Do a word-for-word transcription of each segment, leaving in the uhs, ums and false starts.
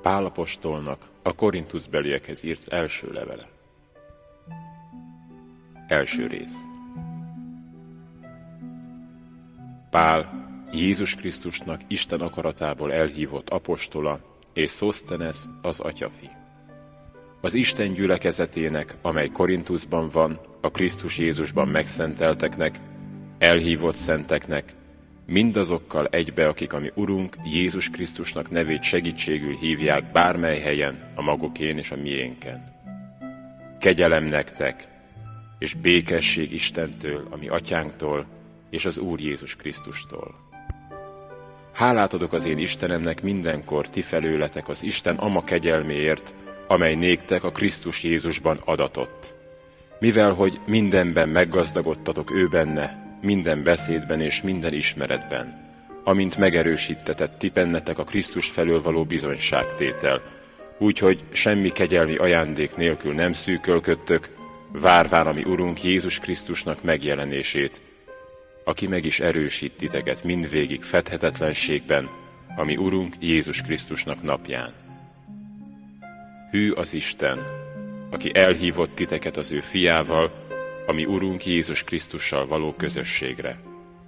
Pál apostolnak a Korintuszbeliekhez írt első levele. Első rész. Pál, Jézus Krisztusnak Isten akaratából elhívott apostola, és Szosztenesz az atyafi. Az Isten gyülekezetének, amely Korintuszban van, a Krisztus Jézusban megszentelteknek, elhívott szenteknek, mindazokkal egybe, akik a mi Urunk Jézus Krisztusnak nevét segítségül hívják bármely helyen, a magukén és a miénken. Kegyelem nektek, és békesség Istentől, a mi atyánktól, és az Úr Jézus Krisztustól. Hálát adok az én Istenemnek mindenkor ti felőletek az Isten ama kegyelméért, amely néktek a Krisztus Jézusban adatott. Mivel, hogy mindenben meggazdagodtatok ő benne, minden beszédben és minden ismeretben, amint megerősítetett ti bennetek a Krisztus felől való bizonyságtétel, úgyhogy semmi kegyelmi ajándék nélkül nem szűkölködtök, várván a mi Urunk Jézus Krisztusnak megjelenését, aki meg is erősít titeket mindvégig fedhetetlenségben, a mi Urunk Jézus Krisztusnak napján. Hű az Isten, aki elhívott titeket az ő fiával, a mi Urunk Jézus Krisztussal való közösségre.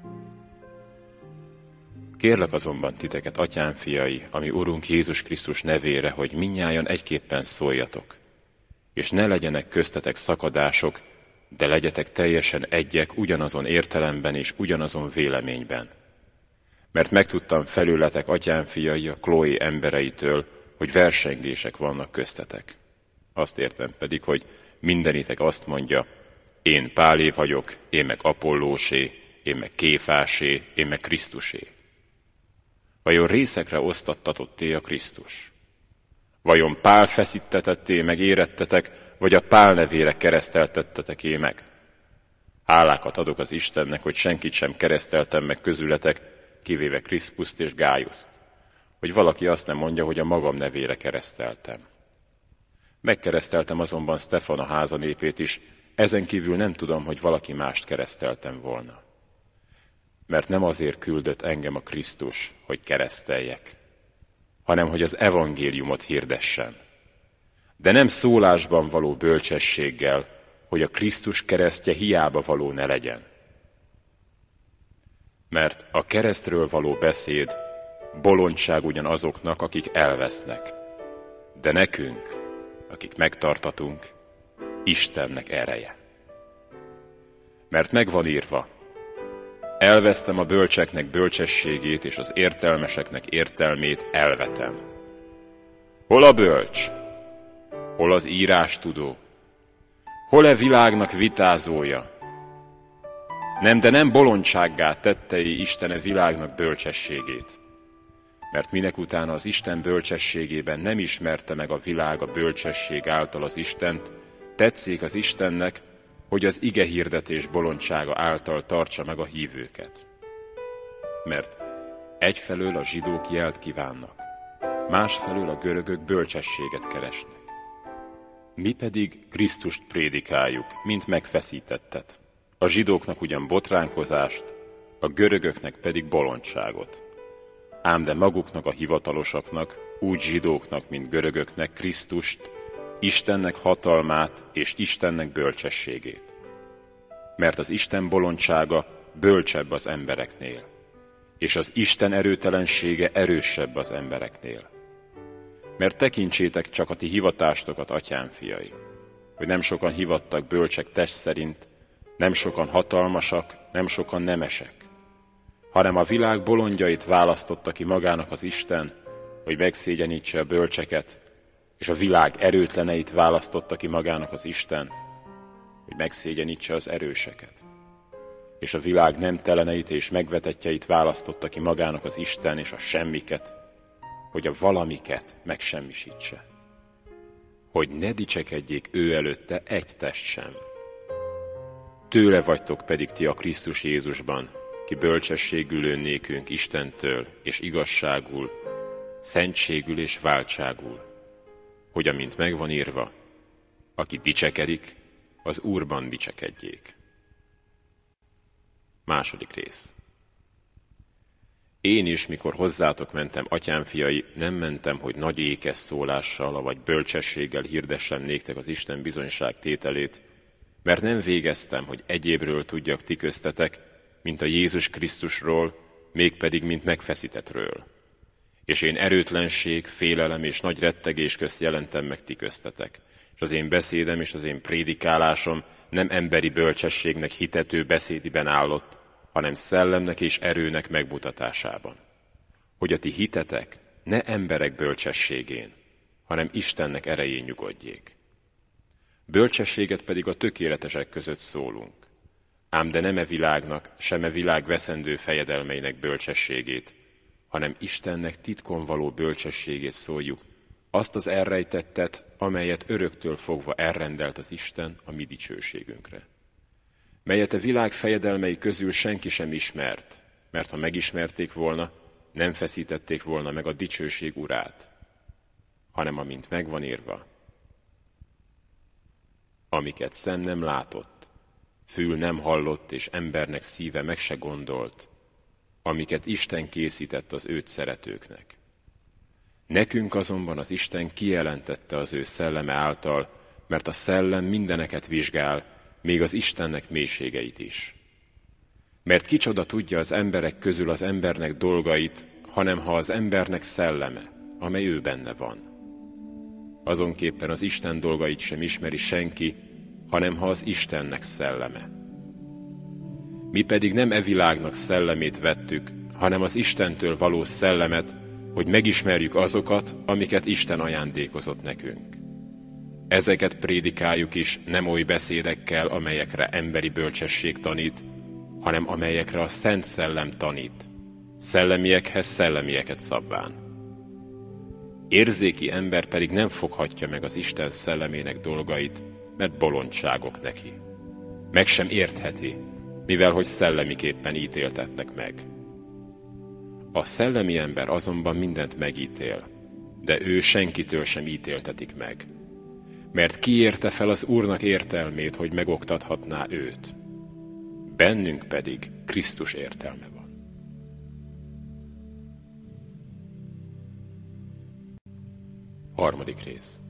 Kérlek azonban titeket, atyám fiai, a mi Urunk Jézus Krisztus nevére, hogy mindnyájan egyképpen szóljatok, és ne legyenek köztetek szakadások, de legyetek teljesen egyek ugyanazon értelemben és ugyanazon véleményben. Mert megtudtam felőletek, atyám fiai, a Chloé embereitől, hogy versengések vannak köztetek. Azt értem pedig, hogy mindenitek azt mondja, én Pálé vagyok, én meg Apollósé, én meg Kéfásé, én meg Krisztusé. Vajon részekre osztattatott-e a Krisztus? Vajon Pál feszítettetté meg érettetek, vagy a Pál nevére kereszteltettetek-é meg? Hálákat adok az Istennek, hogy senkit sem kereszteltem meg közületek, kivéve Kriszpuszt és Gájuszt, hogy valaki azt nem mondja, hogy a magam nevére kereszteltem. Megkereszteltem azonban Stefana háza népét is, ezen kívül nem tudom, hogy valaki mást kereszteltem volna. Mert nem azért küldött engem a Krisztus, hogy kereszteljek, hanem hogy az evangéliumot hirdessen. De nem szólásban való bölcsességgel, hogy a Krisztus keresztje hiába való ne legyen. Mert a keresztről való beszéd bolondság ugyan azoknak, akik elvesznek, de nekünk, akik megtartatunk, Istennek ereje. Mert megvan írva, elvesztem a bölcseknek bölcsességét, és az értelmeseknek értelmét elvetem. Hol a bölcs? Hol az írástudó? Hol-e világnak vitázója? Nem, de nem bolondsággá tettei Istene világnak bölcsességét. Mert minek utána az Isten bölcsességében nem ismerte meg a világ a bölcsesség által az Istent, tetszik az Istennek, hogy az ige hirdetés bolondsága által tartsa meg a hívőket. Mert egyfelől a zsidók jelt kívánnak, másfelől a görögök bölcsességet keresnek. Mi pedig Krisztust prédikáljuk, mint megfeszítettet. A zsidóknak ugyan botránkozást, a görögöknek pedig bolondságot. Ám de maguknak a hivatalosaknak, úgy zsidóknak, mint görögöknek Krisztust, Istennek hatalmát és Istennek bölcsességét. Mert az Isten bolondsága bölcsebb az embereknél, és az Isten erőtelensége erősebb az embereknél. Mert tekintsétek csak a ti hivatástokat, atyám fiai, hogy nem sokan hivattak bölcsek test szerint, nem sokan hatalmasak, nem sokan nemesek, hanem a világ bolondjait választotta ki magának az Isten, hogy megszégyenítse a bölcseket, és a világ erőtleneit választotta ki magának az Isten, hogy megszégyenítse az erőseket. És a világ nemteleneit és megvetettjeit választotta ki magának az Isten, és a semmiket, hogy a valamiket megsemmisítse. Hogy ne dicsekedjék ő előtte egy test sem. Tőle vagytok pedig ti a Krisztus Jézusban, ki bölcsességül lő nékünk Istentől és igazságul, szentségül és váltságul, hogy amint megvan írva, aki dicsekedik, az Úrban dicsekedjék. Második rész. Én is, mikor hozzátok mentem, atyám fiai, nem mentem, hogy nagy ékes szólással, vagy bölcsességgel hirdessem néktek az Isten bizonyság tételét, mert nem végeztem, hogy egyébről tudjak ti köztetek, mint a Jézus Krisztusról, mégpedig, mint megfeszítettről. És én erőtlenség, félelem és nagy rettegés közt jelentem meg ti köztetek. És az én beszédem és az én prédikálásom nem emberi bölcsességnek hitető beszédiben állott, hanem szellemnek és erőnek megmutatásában. Hogy a ti hitetek ne emberek bölcsességén, hanem Istennek erején nyugodjék. Bölcsességet pedig a tökéletesek között szólunk. Ám de nem e világnak, sem e világ veszendő fejedelmeinek bölcsességét, hanem Istennek titkon való bölcsességét szóljuk, azt az elrejtettet, amelyet öröktől fogva elrendelt az Isten a mi dicsőségünkre. Melyet a világ fejedelmei közül senki sem ismert, mert ha megismerték volna, nem feszítették volna meg a dicsőség urát, hanem amint megvan írva, amiket szem nem látott, fül nem hallott, és embernek szíve meg se gondolt, amiket Isten készített az őt szeretőknek. Nekünk azonban az Isten kijelentette az ő szelleme által, mert a szellem mindeneket vizsgál, még az Istennek mélységeit is. Mert kicsoda tudja az emberek közül az embernek dolgait, hanem ha az embernek szelleme, amely ő benne van. Azonképpen az Isten dolgait sem ismeri senki, hanem ha az Istennek szelleme. Mi pedig nem e világnak szellemét vettük, hanem az Istentől való szellemet, hogy megismerjük azokat, amiket Isten ajándékozott nekünk. Ezeket prédikáljuk is nem oly beszédekkel, amelyekre emberi bölcsesség tanít, hanem amelyekre a Szent Szellem tanít, szellemiekhez szellemieket szabván. Érzéki ember pedig nem foghatja meg az Isten szellemének dolgait, mert bolondságok neki. Meg sem értheti, mivel hogy szellemiképpen ítéltetnek meg. A szellemi ember azonban mindent megítél, de ő senkitől sem ítéltetik meg. Mert ki érte fel az Úrnak értelmét, hogy megoktathatná őt. Bennünk pedig Krisztus értelme van. Harmadik rész.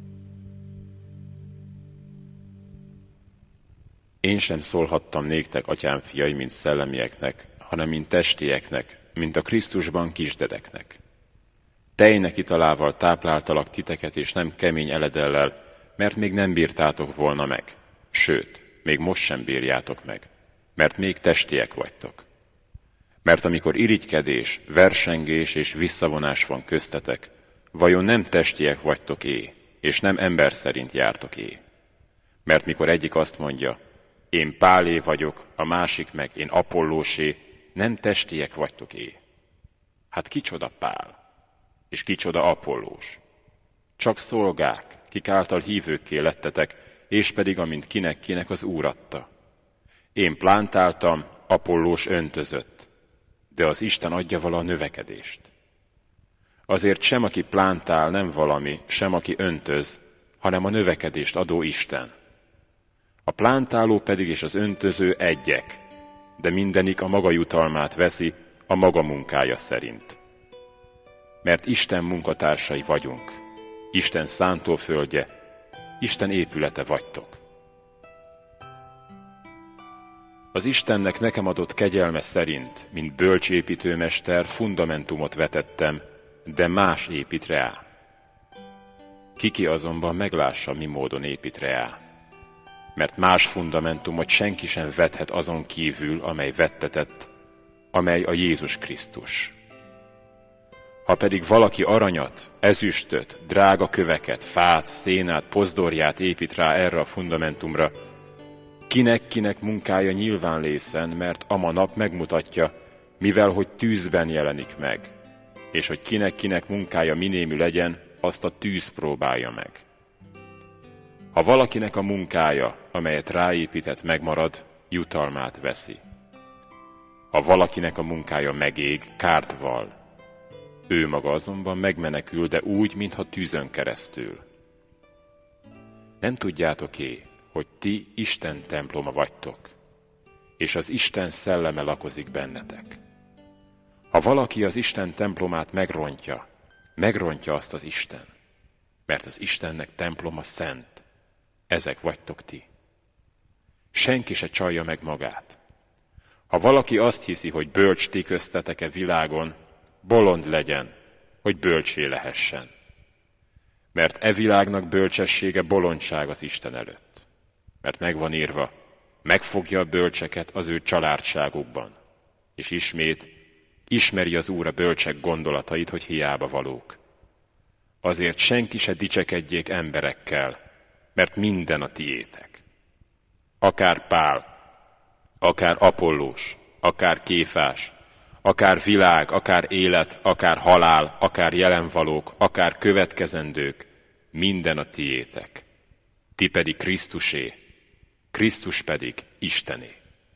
Én sem szólhattam néktek, atyám fiai, mint szellemieknek, hanem mint testieknek, mint a Krisztusban kisdedeknek. Tejnek italával tápláltalak titeket, és nem kemény eledellel, mert még nem bírtátok volna meg, sőt, még most sem bírjátok meg, mert még testiek vagytok. Mert amikor irigykedés, versengés és visszavonás van köztetek, vajon nem testiek vagytok é, és nem ember szerint jártok é. Mert mikor egyik azt mondja, én Pálé vagyok, a másik meg én Apollósé, nem testiek vagytok é. Hát kicsoda Pál, és kicsoda Apollós? Csak szolgák, kik által hívőkké lettetek, és pedig amint kinek-kinek az Úr adta. Én plántáltam, Apollós öntözött, de az Isten adja vala a növekedést. Azért sem aki plántál nem valami, sem aki öntöz, hanem a növekedést adó Isten. A plántáló pedig és az öntöző egyek, de mindenik a maga jutalmát veszi a maga munkája szerint. Mert Isten munkatársai vagyunk, Isten szántóföldje, Isten épülete vagytok. Az Istennek nekem adott kegyelme szerint, mint bölcs építőmester, fundamentumot vetettem, de más épít rá. Kiki azonban meglássa, mi módon épít rá. Mert más fundamentumot senki sem vethet azon kívül, amely vettetett, amely a Jézus Krisztus. Ha pedig valaki aranyat, ezüstöt, drága köveket, fát, szénát, pozdorját épít rá erre a fundamentumra, kinek-kinek munkája nyilván lészen, mert ama nap megmutatja, mivel hogy tűzben jelenik meg, és hogy kinek-kinek munkája minémű legyen, azt a tűz próbálja meg. Ha valakinek a munkája, amelyet ráépített, megmarad, jutalmát veszi. Ha valakinek a munkája megég, kárt val. Ő maga azonban megmenekül, de úgy, mintha tűzön keresztül. Nem tudjátok-é, hogy ti Isten temploma vagytok, és az Isten szelleme lakozik bennetek. Ha valaki az Isten templomát megrontja, megrontja azt az Isten, mert az Istennek temploma szent. Ezek vagytok ti. Senki se csalja meg magát. Ha valaki azt hiszi, hogy bölcs ti köztetek-e világon, bolond legyen, hogy bölcsé lehessen. Mert e világnak bölcsessége bolondság az Isten előtt. Mert megvan írva, megfogja a bölcseket az ő családságukban. És ismét, ismeri az Úr a bölcsek gondolatait, hogy hiába valók. Azért senki se dicsekedjék emberekkel, mert minden a tiétek. Akár Pál, akár Apollós, akár Kéfás, akár világ, akár élet, akár halál, akár jelenvalók, akár következendők, minden a tiétek. Ti pedig Krisztusé, Krisztus pedig Istené.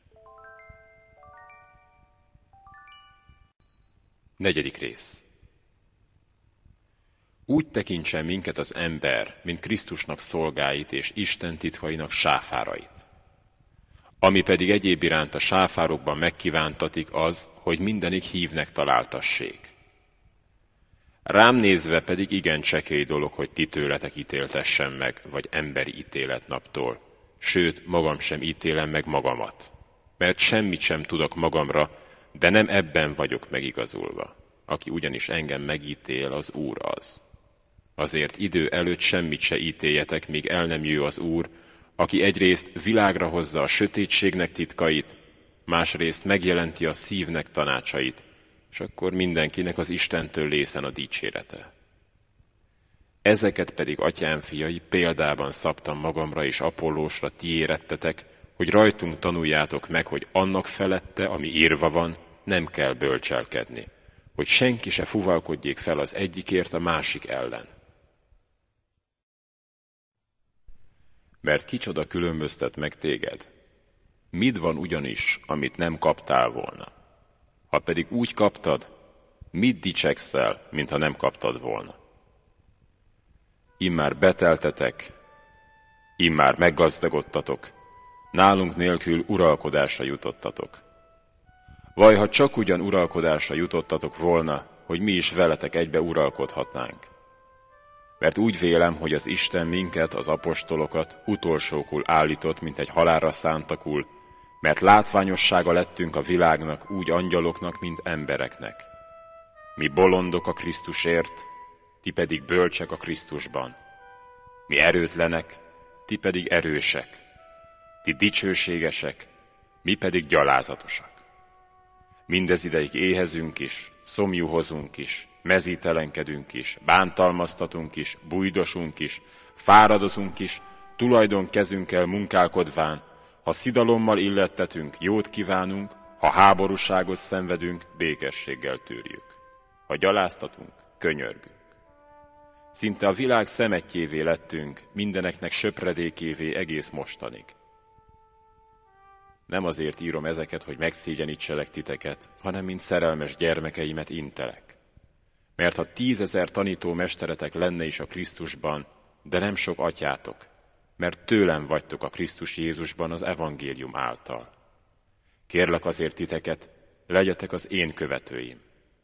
Negyedik rész. Úgy tekintsen minket az ember, mint Krisztusnak szolgáit és Isten titkainak sáfárait. Ami pedig egyéb iránt a sáfárokban megkívántatik az, hogy mindenik hívnek találtassék. Rám nézve pedig igen csekély dolog, hogy ti tőletek ítéltessen meg, vagy emberi ítéletnaptól, sőt, magam sem ítélem meg magamat, mert semmit sem tudok magamra, de nem ebben vagyok megigazulva. Aki ugyanis engem megítél, az Úr az. Azért idő előtt semmit se ítéljetek, míg el nem jő az Úr, aki egyrészt világra hozza a sötétségnek titkait, másrészt megjelenti a szívnek tanácsait, és akkor mindenkinek az Istentől lészen a dicsérete. Ezeket pedig, atyám fiai, példában szabtam magamra és Apollósra, ti érettetek, hogy rajtunk tanuljátok meg, hogy annak felette, ami írva van, nem kell bölcselkedni, hogy senki se fuvalkodjék fel az egyikért a másik ellen. Mert kicsoda különböztet meg téged? Mid van ugyanis, amit nem kaptál volna? Ha pedig úgy kaptad, mit dicsekszel, mintha nem kaptad volna? Immár beteltetek, immár meggazdagodtatok, nálunk nélkül uralkodásra jutottatok. Vaj, ha csak ugyan uralkodásra jutottatok volna, hogy mi is veletek egybe uralkodhatnánk. Mert úgy vélem, hogy az Isten minket, az apostolokat utolsókul állított, mint egy halálra szántakul, mert látványossága lettünk a világnak, úgy angyaloknak, mint embereknek. Mi bolondok a Krisztusért, ti pedig bölcsek a Krisztusban. Mi erőtlenek, ti pedig erősek. Ti dicsőségesek, mi pedig gyalázatosak. Mindez ideig éhezünk is, szomjúhozunk is, mezítelenkedünk is, bántalmaztatunk is, bújdosunk is, fáradozunk is, tulajdon kezünkkel munkálkodván, ha szidalommal illettetünk, jót kívánunk, ha háborúságot szenvedünk, békességgel tűrjük. Ha gyaláztatunk, könyörgünk. Szinte a világ szemetjévé lettünk, mindeneknek söpredékévé egész mostanig. Nem azért írom ezeket, hogy megszégyenítselek titeket, hanem mint szerelmes gyermekeimet intelek. Mert ha tízezer tanító mesteretek lenne is a Krisztusban, de nem sok atyátok, mert tőlem vagytok a Krisztus Jézusban az evangélium által. Kérlek azért titeket, legyetek az én követőim.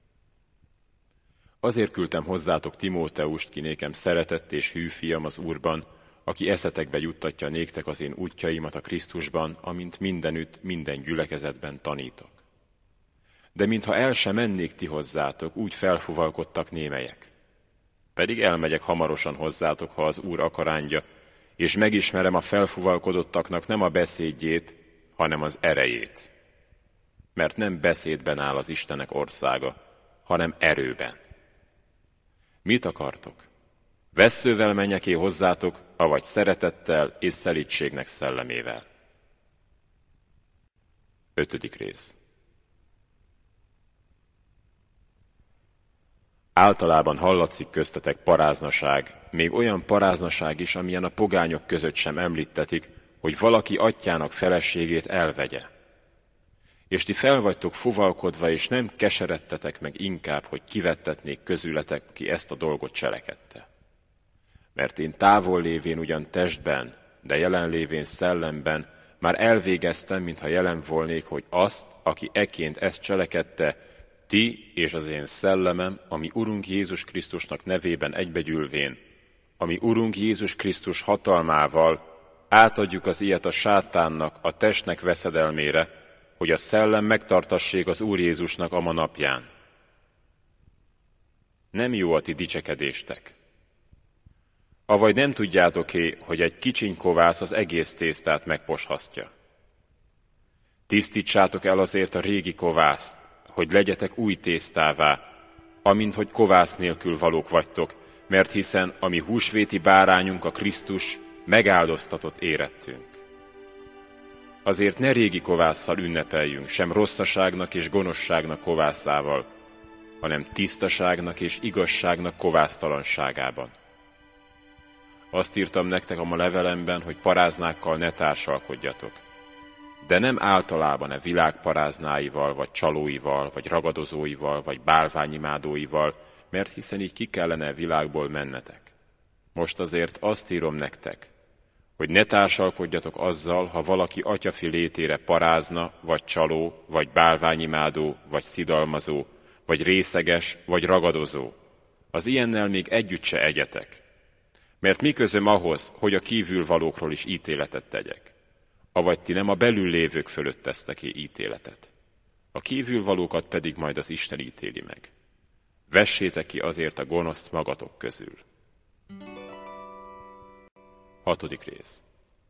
Azért küldtem hozzátok Timóteust, ki nékem szeretett és hű fiam az Úrban, aki eszetekbe juttatja néktek az én útjaimat a Krisztusban, amint mindenütt, minden gyülekezetben tanítok. De mintha el se mennék ti hozzátok, úgy felfuvalkodtak némelyek. Pedig elmegyek hamarosan hozzátok, ha az Úr akarándja, és megismerem a felfuvalkodottaknak nem a beszédjét, hanem az erejét. Mert nem beszédben áll az Istenek országa, hanem erőben. Mit akartok? Vesszővel menjek-e hozzátok, avagy szeretettel és szelídségnek szellemével? Ötödik rész. Általában hallatszik köztetek paráznaság, még olyan paráznaság is, amilyen a pogányok között sem említetik, hogy valaki atyának feleségét elvegye. És ti fel vagytok fuvalkodva, és nem keseredtetek meg inkább, hogy kivettetnék közületek, ki ezt a dolgot cselekedte. Mert én távol lévén ugyan testben, de jelen lévén szellemben, már elvégeztem, mintha jelen volnék, hogy azt, aki eként ezt cselekedte, ti és az én szellemem, ami Urunk Jézus Krisztusnak nevében egybegyűlvén, ami Urunk Jézus Krisztus hatalmával átadjuk az ilyet a sátánnak, a testnek veszedelmére, hogy a szellem megtartassék az Úr Jézusnak a ma napján. Nem jó a ti dicsekedéstek. Avagy nem tudjátok-é, hogy egy kicsiny kovász az egész tésztát megposhasztja. Tisztítsátok el azért a régi kovászt, hogy legyetek új tésztává, amint hogy kovász nélkül valók vagytok, mert hiszen a mi húsvéti bárányunk a Krisztus megáldoztatott érettünk. Azért ne régi kovásszal ünnepeljünk, sem rosszaságnak és gonoszságnak kovászával, hanem tisztaságnak és igazságnak kovásztalanságában. Azt írtam nektek a ma levelemben, hogy paráznákkal ne társalkodjatok, de nem általában a világ paráznáival, vagy csalóival, vagy ragadozóival, vagy bálványimádóival, mert hiszen így ki kellene a világból mennetek. Most azért azt írom nektek, hogy ne társalkodjatok azzal, ha valaki atyafi létére parázna, vagy csaló, vagy bálványimádó, vagy szidalmazó, vagy részeges, vagy ragadozó. Az ilyennel még együtt se egyetek. Mert mi közöm ahhoz, hogy a kívülvalókról is ítéletet tegyek? Avagy ti nem a belül lévők fölött tesztek-é ítéletet? A kívülvalókat pedig majd az Isten ítéli meg. Vessétek ki azért a gonoszt magatok közül. Hatodik rész.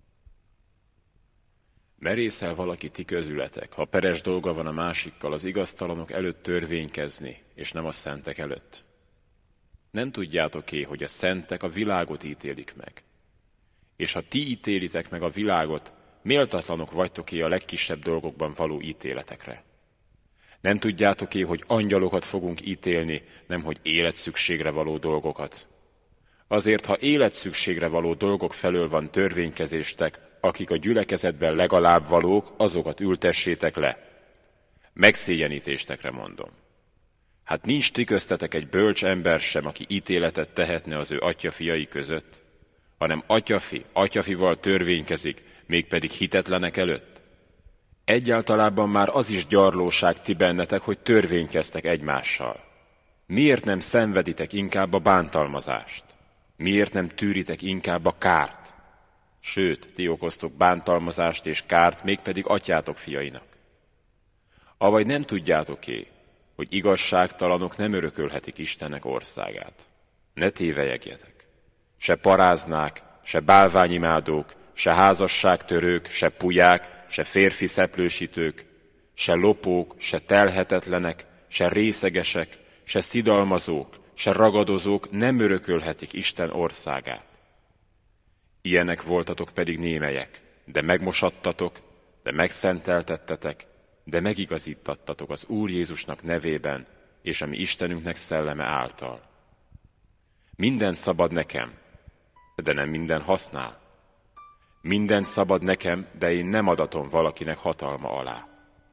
Merészel valaki ti közületek, ha peres dolga van a másikkal, az igaztalanok előtt törvénykezni, és nem a szentek előtt? Nem tudjátok-é, hogy a szentek a világot ítélik meg? És ha ti ítélitek meg a világot, méltatlanok vagytok-é a legkisebb dolgokban való ítéletekre? Nem tudjátok-é, hogy angyalokat fogunk ítélni, nemhogy életszükségre való dolgokat? Azért, ha életszükségre való dolgok felől van törvénykezéstek, akik a gyülekezetben legalább valók, azokat ültessétek le. Megszégyenítéstekre mondom. Hát nincs ti köztetek egy bölcs ember sem, aki ítéletet tehetne az ő atyafiai között, hanem atyafi, atyafival törvénykezik, mégpedig hitetlenek előtt. Egyáltalában már az is gyarlóság ti bennetek, hogy törvénykeztek egymással. Miért nem szenveditek inkább a bántalmazást? Miért nem tűritek inkább a kárt? Sőt, ti okoztok bántalmazást és kárt, mégpedig atyátok fiainak. Avagy nem tudjátok-é, hogy igazságtalanok nem örökölhetik Istennek országát? Ne tévelyegjetek! Se paráznák, se bálványimádók, se házasságtörők, se pulyák, se férfi szeplősítők, se lopók, se telhetetlenek, se részegesek, se szidalmazók, se ragadozók nem örökölhetik Isten országát. Ilyenek voltatok pedig némelyek, de megmosattatok, de megszenteltettetek, de megigazítattatok az Úr Jézusnak nevében, és a mi Istenünknek szelleme által. Minden szabad nekem, de nem minden használ. Minden szabad nekem, de én nem adatom valakinek hatalma alá.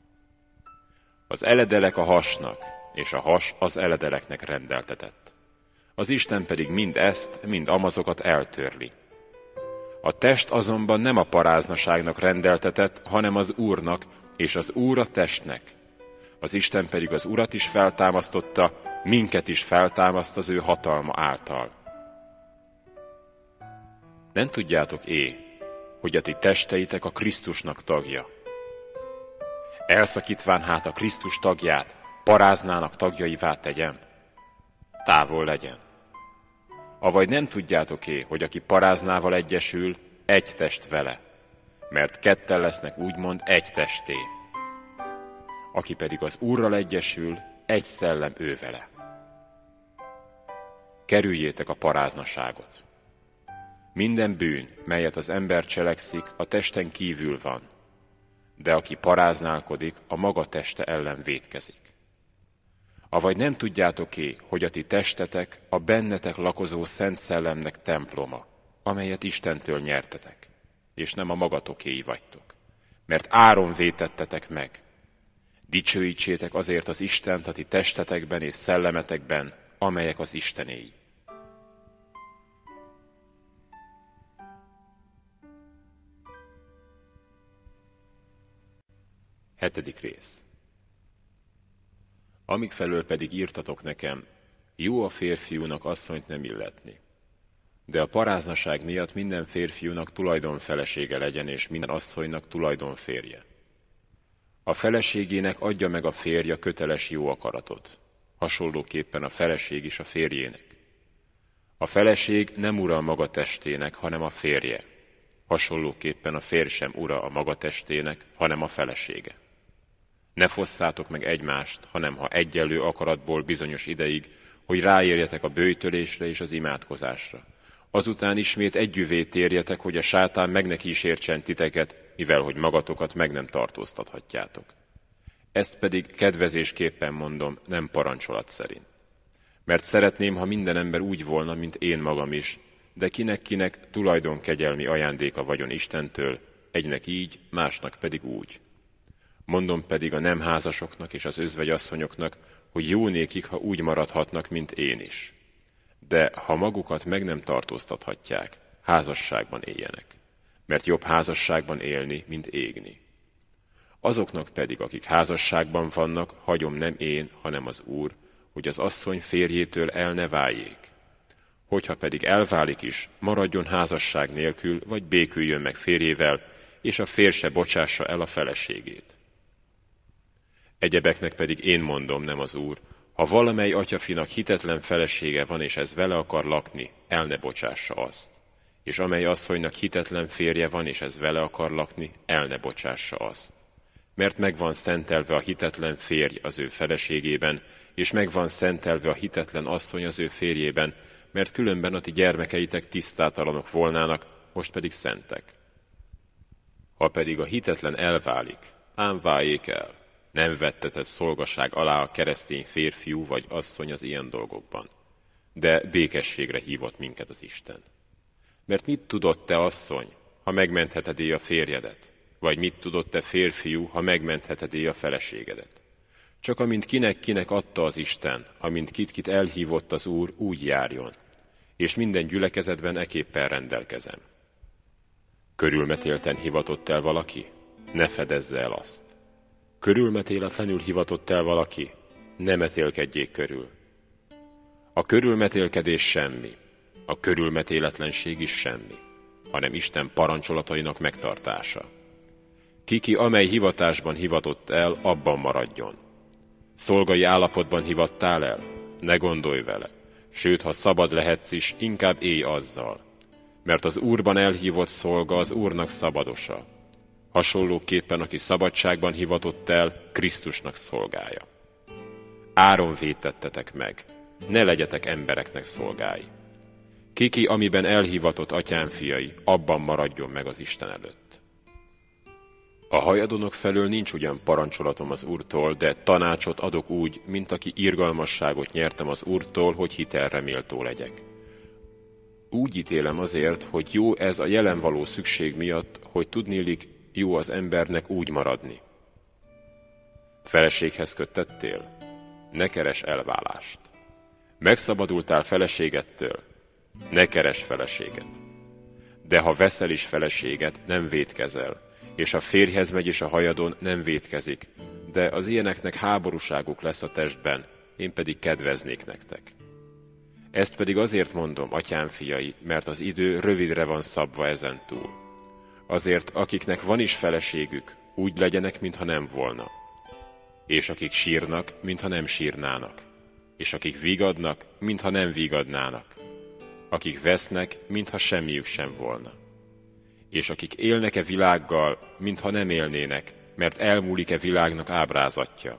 Az eledelek a hasnak, és a has az eledeleknek rendeltetett. Az Isten pedig mind ezt, mind amazokat eltörli. A test azonban nem a paráznaságnak rendeltetett, hanem az Úrnak, és az Úr a testnek. Az Isten pedig az Urat is feltámasztotta, minket is feltámaszt az ő hatalma által. Nem tudjátok-é, hogy a ti testeitek a Krisztusnak tagja? Elszakítván hát a Krisztus tagját, paráznának tagjaivá tegyem? Távol legyen. Avagy nem tudjátok-é, hogy aki paráznával egyesül, egy test vele, mert ketten lesznek úgymond egy testé. Aki pedig az Úrral egyesül, egy szellem ő vele. Kerüljétek a paráznaságot. Minden bűn, melyet az ember cselekszik, a testen kívül van, de aki paráználkodik, a maga teste ellen vétkezik. Avagy nem tudjátok-é, hogy a ti testetek a bennetek lakozó Szent Szellemnek temploma, amelyet Istentől nyertetek, és nem a magatokéi vagytok, mert áron vétettetek meg. Dicsőítsétek azért az Istent a ti testetekben és szellemetekben, amelyek az Istenéi. Hetedik rész. Amíg felől pedig írtatok nekem, jó a férfiúnak asszonyt nem illetni. De a paráznaság miatt minden férfiúnak tulajdonfelesége legyen, és minden asszonynak tulajdonférje. A feleségének adja meg a férje köteles jó akaratot, hasonlóképpen a feleség is a férjének. A feleség nem ura a maga testének, hanem a férje. Hasonlóképpen a férj sem ura a maga testének, hanem a felesége. Ne fosszátok meg egymást, hanem ha egyenlő akaratból bizonyos ideig, hogy ráérjetek a böjtölésre és az imádkozásra. Azután ismét együvé térjetek, hogy a sátán meg ne kísértsen titeket, mivel hogy magatokat meg nem tartóztathatjátok. Ezt pedig kedvezésképpen mondom, nem parancsolat szerint. Mert szeretném, ha minden ember úgy volna, mint én magam is, de kinek-kinek tulajdonkegyelmi ajándéka vagyon Istentől, egynek így, másnak pedig úgy. Mondom pedig a nem házasoknak és az özvegyasszonyoknak, hogy jó nékik, ha úgy maradhatnak, mint én is. De ha magukat meg nem tartóztathatják, házasságban éljenek, mert jobb házasságban élni, mint égni. Azoknak pedig, akik házasságban vannak, hagyom nem én, hanem az Úr, hogy az asszony férjétől el ne váljék. Hogyha pedig elválik is, maradjon házasság nélkül, vagy béküljön meg férjével, és a férj se bocsássa el a feleségét. Egyebeknek pedig én mondom, nem az Úr, ha valamely atyafinak hitetlen felesége van, és ez vele akar lakni, el ne bocsássa azt. És amely asszonynak hitetlen férje van, és ez vele akar lakni, el ne bocsássa azt. Mert meg van szentelve a hitetlen férj az ő feleségében, és meg van szentelve a hitetlen asszony az ő férjében, mert különben a ti gyermekeitek tisztátalanok volnának, most pedig szentek. Ha pedig a hitetlen elválik, ám váljék el, nem vetteted szolgaság alá a keresztény férfiú vagy asszony az ilyen dolgokban, de békességre hívott minket az Isten. Mert mit tudott te, asszony, ha megmentheted-é a férjedet? Vagy mit tudott te, férfiú, ha megmentheted-é a feleségedet? Csak amint kinek-kinek adta az Isten, amint kit-kit elhívott az Úr, úgy járjon, és minden gyülekezetben eképpen rendelkezem. Körülmetélten hivatott el valaki? Ne fedezze el azt. Körülmetéletlenül hivatott el valaki? Ne metélkedjék körül. A körülmetélkedés semmi, a körülmetéletlenség is semmi, hanem Isten parancsolatainak megtartása. Kiki, amely hivatásban hivatott el, abban maradjon. Szolgai állapotban hivattál el? Ne gondolj vele, sőt, ha szabad lehetsz is, inkább élj azzal. Mert az Úrban elhívott szolga az Úrnak szabadosa. Hasonlóképpen, aki szabadságban hivatott el, Krisztusnak szolgája. Áron vétettetek meg, ne legyetek embereknek szolgái. Kiki, amiben elhivatott atyám fiai, abban maradjon meg az Isten előtt. A hajadonok felől nincs ugyan parancsolatom az Úrtól, de tanácsot adok úgy, mint aki irgalmasságot nyertem az Úrtól, hogy hitelre méltó legyek. Úgy ítélem azért, hogy jó ez a jelen való szükség miatt, hogy tudniillik, jó az embernek úgy maradni. Feleséghez köttettél? Ne keres elválást. Megszabadultál feleségettől? Ne keres feleséget. De ha veszel is feleséget, nem vétkezel, és a férjhez megy és a hajadon, nem vétkezik, de az ilyeneknek háborúságuk lesz a testben, én pedig kedveznék nektek. Ezt pedig azért mondom, atyám fiai, mert az idő rövidre van szabva ezentúl. Azért, akiknek van is feleségük, úgy legyenek, mintha nem volna. És akik sírnak, mintha nem sírnának. És akik vigadnak, mintha nem vigadnának. Akik vesznek, mintha semmiük sem volna. És akik élnek-e világgal, mintha nem élnének, mert elmúlik-e világnak ábrázatja.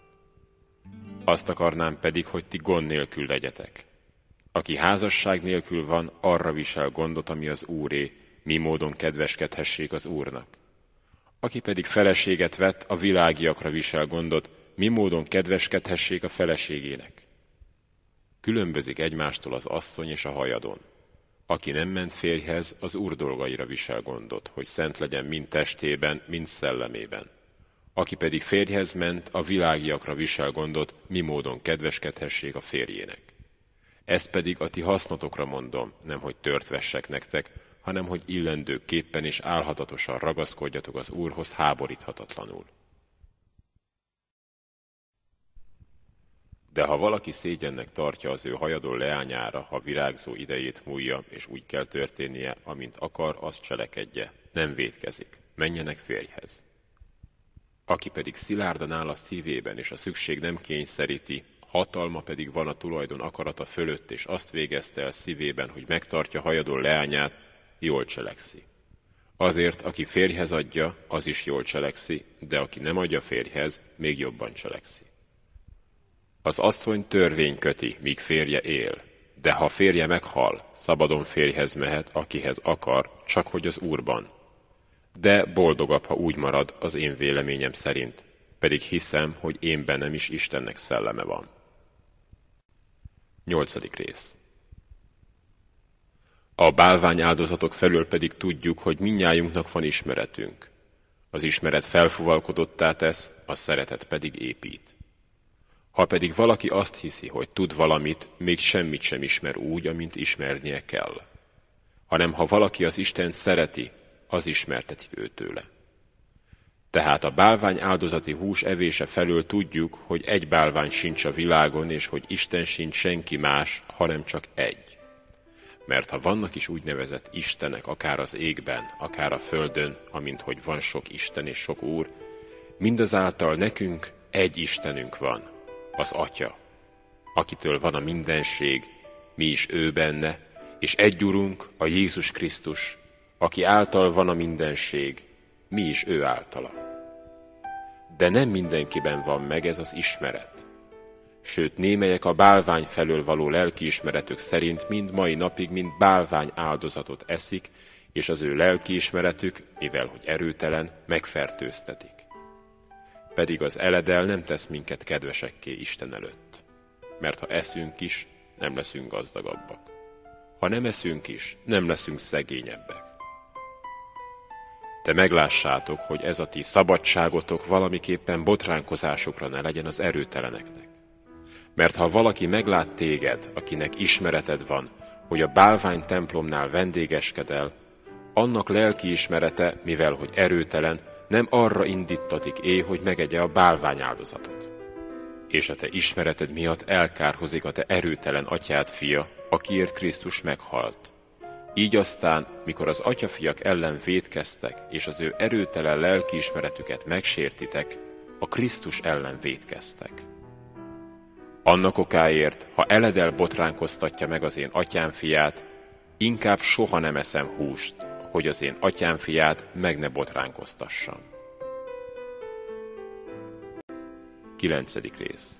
Azt akarnám pedig, hogy ti gond nélkül legyetek. Aki házasság nélkül van, arra visel gondot, ami az Úré, mi módon kedveskedhessék az Úrnak. Aki pedig feleséget vett, a világiakra visel gondot, mi módon kedveskedhessék a feleségének. Különbözik egymástól az asszony és a hajadon. Aki nem ment férjhez, az Úr dolgaira visel gondot, hogy szent legyen mind testében, mind szellemében. Aki pedig férjhez ment, a világiakra visel gondot, mi módon kedveskedhessék a férjének. Ezt pedig a ti hasznotokra mondom, nem hogy tört vessek nektek, hanem hogy illendőképpen és álhatatosan ragaszkodjatok az Úrhoz háboríthatatlanul. De ha valaki szégyennek tartja az ő hajadon leányára, ha virágzó idejét múlja, és úgy kell történnie, amint akar, azt cselekedje, nem vétkezik, menjenek férjhez. Aki pedig szilárdan áll a szívében, és a szükség nem kényszeríti, hatalma pedig van a tulajdon akarata fölött, és azt végezte el szívében, hogy megtartja hajadon leányát, jól cselekszi. Azért, aki férjhez adja, az is jól cselekszi, de aki nem adja férjhez, még jobban cselekszi. Az asszony törvény köti, míg férje él, de ha férje meghal, szabadon férjhez mehet, akihez akar, csak hogy az Úrban. De boldogabb, ha úgy marad az én véleményem szerint, pedig hiszem, hogy én bennem is Istennek szelleme van. Nyolcadik rész. A bálvány áldozatok felől pedig tudjuk, hogy mindnyájunknak van ismeretünk. Az ismeret felfuvalkodottá tesz, a szeretet pedig épít. Ha pedig valaki azt hiszi, hogy tud valamit, még semmit sem ismer úgy, amint ismernie kell. Hanem ha valaki az Istent szereti, az ismertetik őtőle. Tehát a bálvány áldozati hús evése felől tudjuk, hogy egy bálvány sincs a világon, és hogy Isten sincs senki más, hanem csak egy. Mert ha vannak is úgynevezett istenek, akár az égben, akár a földön, amint hogy van sok Isten és sok Úr, mindazáltal nekünk egy Istenünk van, az Atya, akitől van a mindenség, mi is ő benne, és egy Urunk, a Jézus Krisztus, aki által van a mindenség, mi is ő általa. De nem mindenkiben van meg ez az ismeret. Sőt, némelyek a bálvány felől való lelkiismeretük szerint mind mai napig, mind bálvány áldozatot eszik, és az ő lelkiismeretük, mivel hogy erőtelen, megfertőztetik. Pedig az eledel nem tesz minket kedvesekké Isten előtt. Mert ha eszünk is, nem leszünk gazdagabbak. Ha nem eszünk is, nem leszünk szegényebbek. De meglássátok, hogy ez a ti szabadságotok valamiképpen botránkozásukra ne legyen az erőteleneknek. Mert ha valaki meglát téged, akinek ismereted van, hogy a bálvány templomnál vendégeskedel, annak lelkiismerete, mivel hogy erőtelen, nem arra indítatik é, hogy megegye a bálvány áldozatot. És a te ismereted miatt elkárhozik a te erőtelen atyád fia, akiért Krisztus meghalt. Így aztán, mikor az atyafiak ellen vétkeztek, és az ő erőtelen lelkiismeretüket megsértitek, a Krisztus ellen vétkeztek. Annak okáért, ha eledel botránkoztatja meg az én atyám fiát, inkább soha nem eszem húst, hogy az én atyám fiát meg ne botránkoztassam. Kilencedik rész.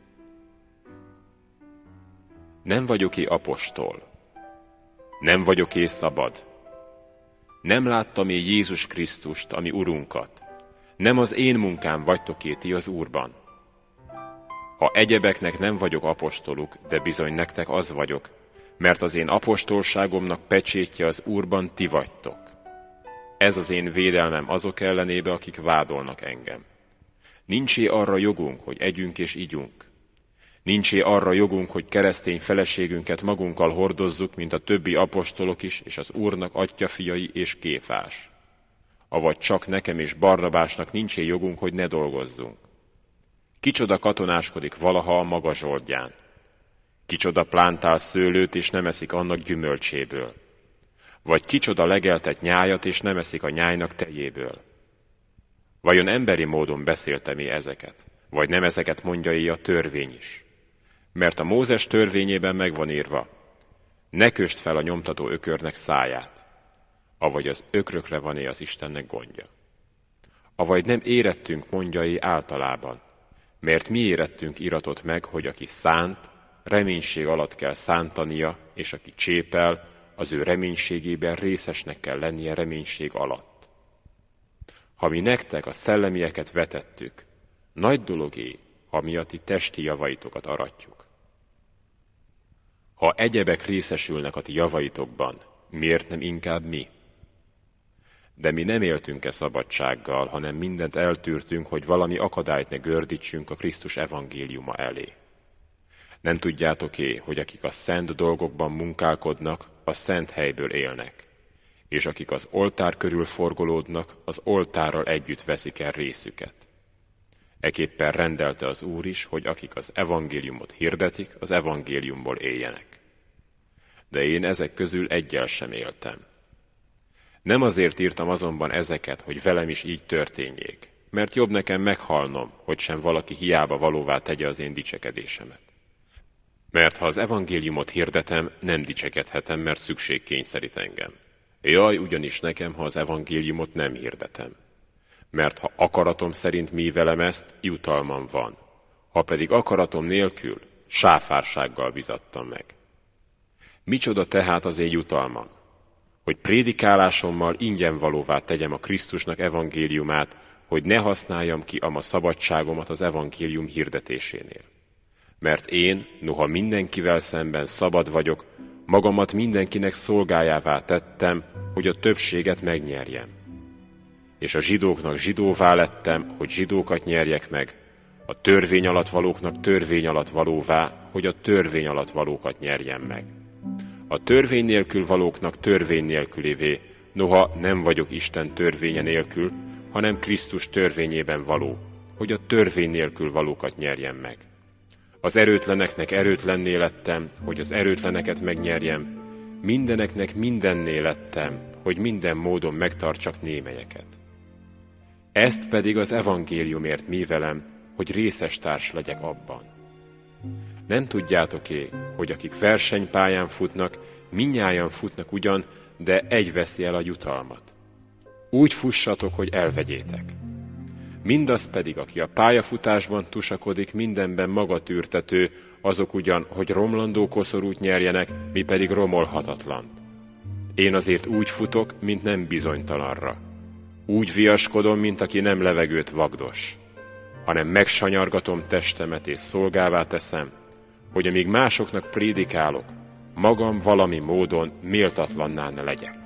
Nem vagyok-é apostol? Nem vagyok-é szabad? Nem láttam-é Jézus Krisztust, ami Urunkat? Nem az én munkám vagytok-é ti az Úrban? Ha egyebeknek nem vagyok apostoluk, de bizony nektek az vagyok, mert az én apostolságomnak pecsétje az Úrban ti vagytok. Ez az én védelmem azok ellenébe, akik vádolnak engem. Nincs-é arra jogunk, hogy együnk és igyunk? Nincs-é arra jogunk, hogy keresztény feleségünket magunkkal hordozzuk, mint a többi apostolok is, és az Úrnak atyafiai és Kéfás? Avagy csak nekem és Barnabásnak nincs-é jogunk, hogy ne dolgozzunk? Kicsoda katonáskodik valaha a maga zsoldján? Kicsoda plántál szőlőt, és nem eszik annak gyümölcséből? Vagy kicsoda legeltet nyájat, és nem eszik a nyájnak tejéből? Vajon emberi módon beszéltem-é ezeket? Vagy nem ezeket mondja-é a törvény is? Mert a Mózes törvényében megvan írva, ne kösd fel a nyomtató ökörnek száját, avagy az ökrökre van-é az Istennek gondja. Avagy nem érettünk, mondja-é általában, mert mi érettünk iratot meg, hogy aki szánt, reménység alatt kell szántania, és aki csépel, az ő reménységében részesnek kell lennie reménység alatt. Ha mi nektek a szellemieket vetettük, nagy dologé, ha mi a ti testi javaitokat aratjuk. Ha egyebek részesülnek a ti javaitokban, miért nem inkább mi? De mi nem éltünk-e szabadsággal, hanem mindent eltűrtünk, hogy valami akadályt ne gördítsünk a Krisztus evangéliuma elé. Nem tudjátok-é, hogy akik a szent dolgokban munkálkodnak, a szent helyből élnek, és akik az oltár körül forgolódnak, az oltárral együtt veszik el részüket. Eképpen rendelte az Úr is, hogy akik az evangéliumot hirdetik, az evangéliumból éljenek. De én ezek közül egyel sem éltem. Nem azért írtam azonban ezeket, hogy velem is így történjék, mert jobb nekem meghalnom, hogy sem valaki hiába valóvá tegye az én dicsekedésemet. Mert ha az evangéliumot hirdetem, nem dicsekedhetem, mert szükség kényszerít engem. Jaj, ugyanis nekem, ha az evangéliumot nem hirdetem. Mert ha akaratom szerint mívelem ezt, jutalmam van. Ha pedig akaratom nélkül, sáfársággal bizattam meg. Micsoda tehát az én jutalmam? Hogy prédikálásommal ingyen valóvá tegyem a Krisztusnak evangéliumát, hogy ne használjam ki ama szabadságomat az evangélium hirdetésénél. Mert én, noha mindenkivel szemben szabad vagyok, magamat mindenkinek szolgájává tettem, hogy a többséget megnyerjem. És a zsidóknak zsidóvá lettem, hogy zsidókat nyerjek meg, a törvény alatt valóknak törvény alatt valóvá, hogy a törvény alatt valókat nyerjem meg. A törvény nélkül valóknak törvény nélkülévé, noha nem vagyok Isten törvénye nélkül, hanem Krisztus törvényében való, hogy a törvény nélkül valókat nyerjem meg. Az erőtleneknek erőtlenné lettem, hogy az erőtleneket megnyerjem, mindeneknek mindenné lettem, hogy minden módon megtartsak némelyeket. Ezt pedig az evangéliumért mívelem, hogy részes társ legyek abban. Nem tudjátok-é, hogy akik versenypályán futnak, mindnyájan futnak ugyan, de egy veszi el a jutalmat. Úgy fussatok, hogy elvegyétek. Mindaz pedig, aki a pályafutásban tusakodik, mindenben magatűrtető, azok ugyan, hogy romlandó koszorút nyerjenek, mi pedig romolhatatlant. Én azért úgy futok, mint nem bizonytalanra. Úgy viaskodom, mint aki nem levegőt vagdos, hanem megsanyargatom testemet és szolgává teszem, hogy amíg másoknak prédikálok, magam valami módon méltatlanná ne legyek.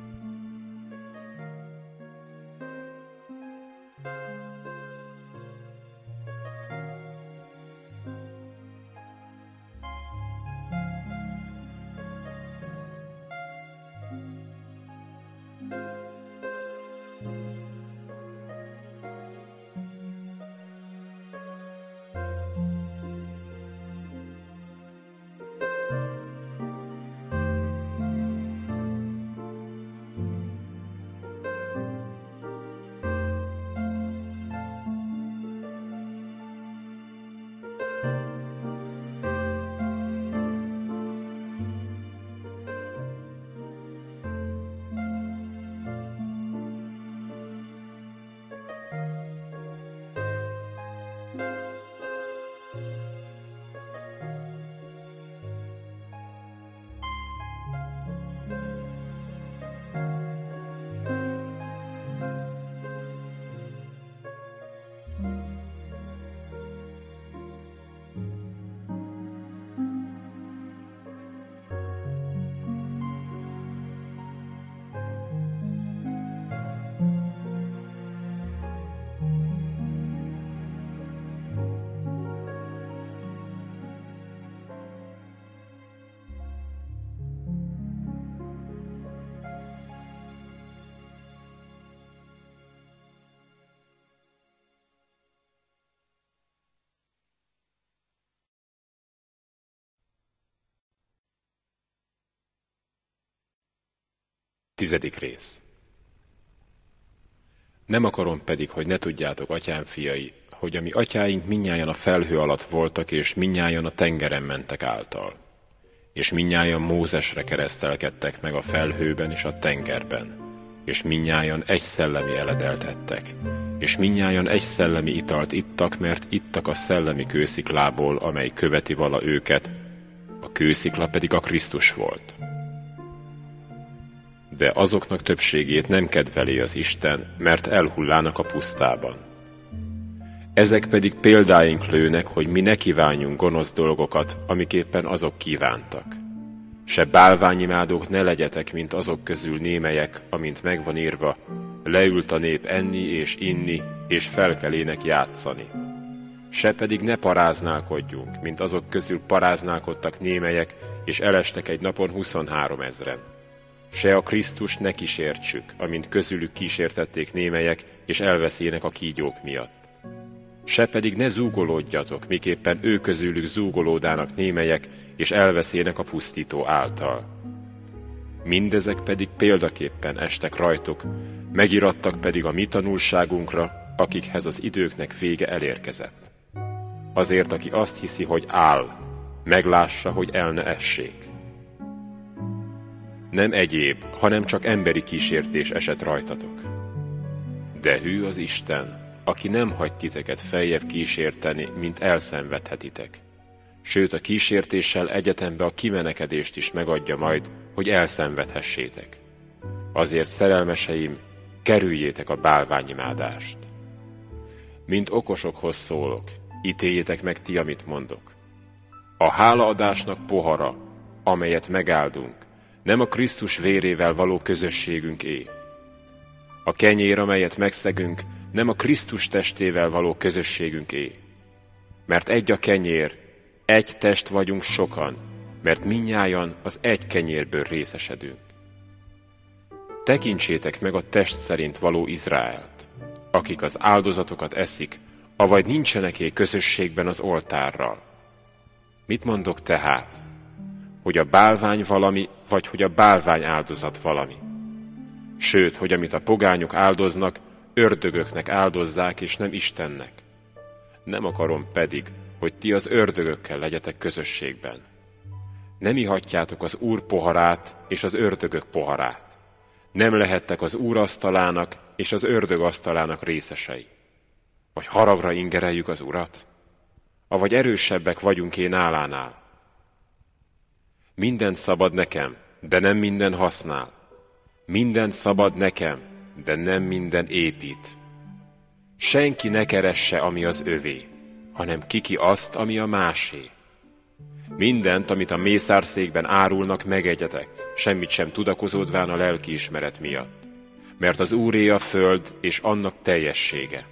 Tizedik rész. Nem akarom pedig, hogy ne tudjátok, atyám fiai, hogy a mi atyáink mindnyájan a felhő alatt voltak, és mindnyájan a tengeren mentek által. És mindnyájan Mózesre keresztelkedtek meg a felhőben és a tengerben. És mindnyájan egy szellemi eledelt ettek. És mindnyájan egy szellemi italt ittak, mert ittak a szellemi kősziklából, amely követi vala őket, a kőszikla pedig a Krisztus volt. De azoknak többségét nem kedveli az Isten, mert elhullának a pusztában. Ezek pedig példáink lőnek, hogy mi ne kívánjunk gonosz dolgokat, amiképpen azok kívántak. Se bálványimádók ne legyetek, mint azok közül némelyek, amint megvan írva, leült a nép enni és inni, és felkelének játszani. Se pedig ne paráználkodjunk, mint azok közül paráználkodtak némelyek, és elestek egy napon huszonhárom ezren. Se a Krisztust ne kísértsük, amint közülük kísértették némelyek, és elveszének a kígyók miatt. se pedig ne zúgolódjatok, miképpen ő közülük zúgolódának némelyek, és elveszének a pusztító által. Mindezek pedig példaképpen estek rajtok, megirattak pedig a mi tanulságunkra, akikhez az időknek vége elérkezett. Azért, aki azt hiszi, hogy áll, meglássa, hogy el ne essék. Nem egyéb, hanem csak emberi kísértés esett rajtatok. De hű az Isten, aki nem hagy titeket feljebb kísérteni, mint elszenvedhetitek. Sőt, a kísértéssel egyetembe a kimenekedést is megadja majd, hogy elszenvedhessétek. Azért, szerelmeseim, kerüljétek a bálványimádást. Mint okosokhoz szólok, ítéljétek meg ti, amit mondok. A hálaadásnak pohara, amelyet megáldunk, nem a Krisztus vérével való közösségünké. A kenyér, amelyet megszegünk, nem a Krisztus testével való közösségünké. Mert egy a kenyér, egy test vagyunk sokan, mert mindnyájan az egy kenyérből részesedünk. Tekintsétek meg a test szerint való Izraelt, akik az áldozatokat eszik, avagy nincseneké közösségben az oltárral. Mit mondok tehát? Hogy a bálvány valami, vagy hogy a bálvány áldozat valami? Sőt, hogy amit a pogányok áldoznak, ördögöknek áldozzák, és nem Istennek. Nem akarom pedig, hogy ti az ördögökkel legyetek közösségben. Nem ihatjátok az Úr poharát és az ördögök poharát. Nem lehettek az Úr asztalának és az ördög asztalának részesei. Vagy haragra ingereljük az Urat? Avagy erősebbek vagyunk én nálánál? Minden szabad nekem, de nem minden használ. Minden szabad nekem, de nem minden épít. Senki ne keresse, ami az övé, hanem kiki azt, ami a másé. Mindent, amit a mészárszékben árulnak, megegyetek, semmit sem tudakozódván a lelkiismeret miatt, mert az Úré a föld és annak teljessége.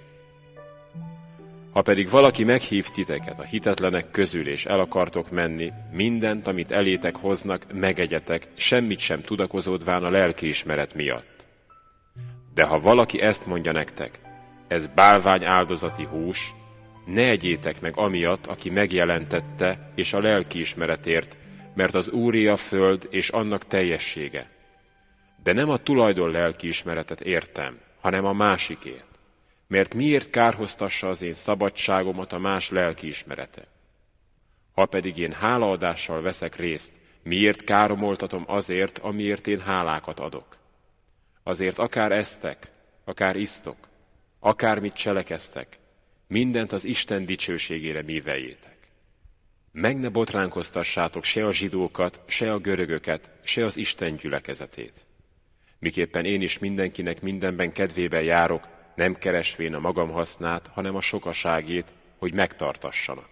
Ha pedig valaki meghív titeket a hitetlenek közül, és el akartok menni, mindent, amit elétek hoznak, megegyetek, semmit sem tudakozódván a lelkiismeret miatt. De ha valaki ezt mondja nektek, ez bálvány áldozati hús, ne egyétek meg amiatt, aki megjelentette, és a lelkiismeretért, mert az Úré a föld és annak teljessége. De nem a tulajdon lelkiismeretet értem, hanem a másikét. Mert miért kárhoztassa az én szabadságomat a más lelkiismerete? Ha pedig én hálaadással veszek részt, miért káromoltatom azért, amiért én hálákat adok? Azért akár esztek, akár isztok, akármit cselekeztek, mindent az Isten dicsőségére műveljétek. Meg ne botránkoztassátok se a zsidókat, se a görögöket, se az Isten gyülekezetét. Miképpen én is mindenkinek mindenben kedvében járok, nem keresvén a magam hasznát, hanem a sokaságét, hogy megtartassanak.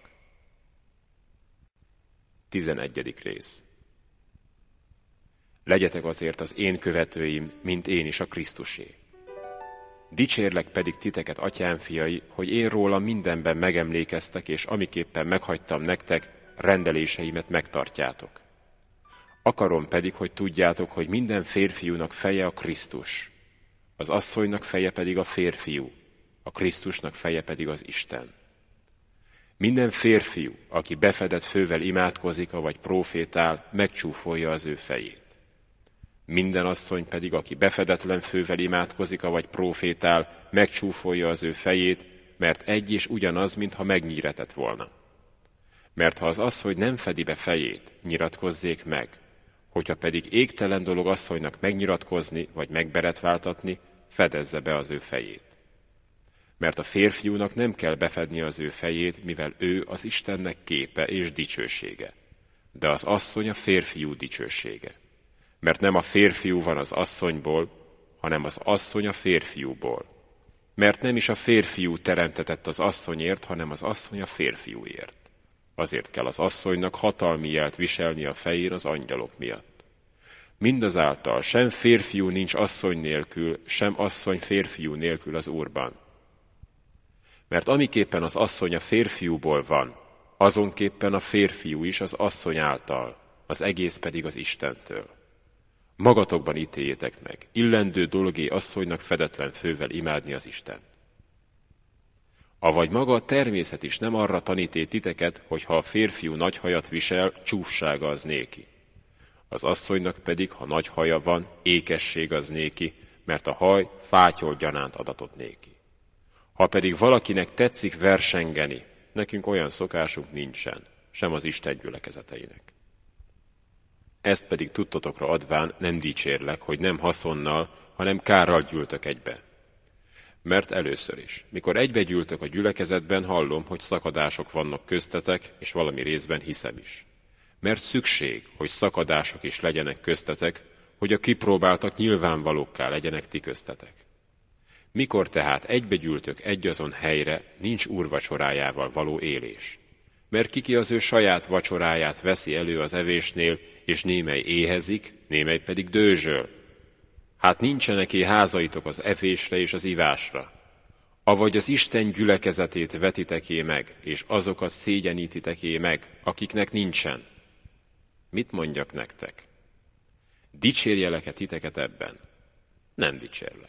tizenegyedik rész. Legyetek azért az én követőim, mint én is a Krisztusé. Dicsérlek pedig titeket, atyám fiai, hogy én róla mindenben megemlékeztek, és amiképpen meghagytam nektek, rendeléseimet megtartjátok. Akarom pedig, hogy tudjátok, hogy minden férfiúnak feje a Krisztus, az asszonynak feje pedig a férfiú, a Krisztusnak feje pedig az Isten. Minden férfiú, aki befedett fővel imádkozik, vagy prófétál, megcsúfolja az ő fejét. Minden asszony pedig, aki befedetlen fővel imádkozik, vagy prófétál, megcsúfolja az ő fejét, mert egy és ugyanaz, mintha megnyíretett volna. Mert ha az asszony nem fedi be fejét, nyiratkozzék meg, hogyha pedig égtelen dolog asszonynak megnyiratkozni, vagy megberetváltatni, fedezze be az ő fejét. Mert a férfiúnak nem kell befedni az ő fejét, mivel ő az Istennek képe és dicsősége, de az asszony a férfiú dicsősége. Mert nem a férfiú van az asszonyból, hanem az asszony a férfiúból. Mert nem is a férfiú teremtetett az asszonyért, hanem az asszony a férfiúért. Azért kell az asszonynak hatalmi jelt viselni a fején az angyalok miatt. Mindazáltal sem férfiú nincs asszony nélkül, sem asszony férfiú nélkül az Úrban. Mert amiképpen az asszony a férfiúból van, azonképpen a férfiú is az asszony által, az egész pedig az Istentől. Magatokban ítéljétek meg, illendő dologé asszonynak fedetlen fővel imádni az Istent. Avagy maga a természet is nem arra taníté titeket, hogy ha a férfiú nagy hajat visel, csúfsága az néki. Az asszonynak pedig, ha nagy haja van, ékesség az néki, mert a haj fátyol gyanánt adatot néki. Ha pedig valakinek tetszik versengeni, nekünk olyan szokásunk nincsen, sem az Isten gyülekezeteinek. Ezt pedig tudtotokra adván nem dicsérlek, hogy nem haszonnal, hanem kárral gyűltök egybe. Mert először is, mikor egybe gyűltök a gyülekezetben, hallom, hogy szakadások vannak köztetek, és valami részben hiszem is. Mert szükség, hogy szakadások is legyenek köztetek, hogy a kipróbáltak nyilvánvalókká legyenek ti köztetek. Mikor tehát egybegyűltök egyazon helyre, nincs úrvacsorájával való élés. Mert kiki az ő saját vacsoráját veszi elő az evésnél, és némely éhezik, némely pedig dőzsöl. Hát nincseneké házaitok az evésre és az ivásra. Avagy az Isten gyülekezetét vetiteké meg, és azokat szégyenítiteké meg, akiknek nincsen. Mit mondjak nektek? Dicsérjelek-e titeket ebben? Nem dicsérlek.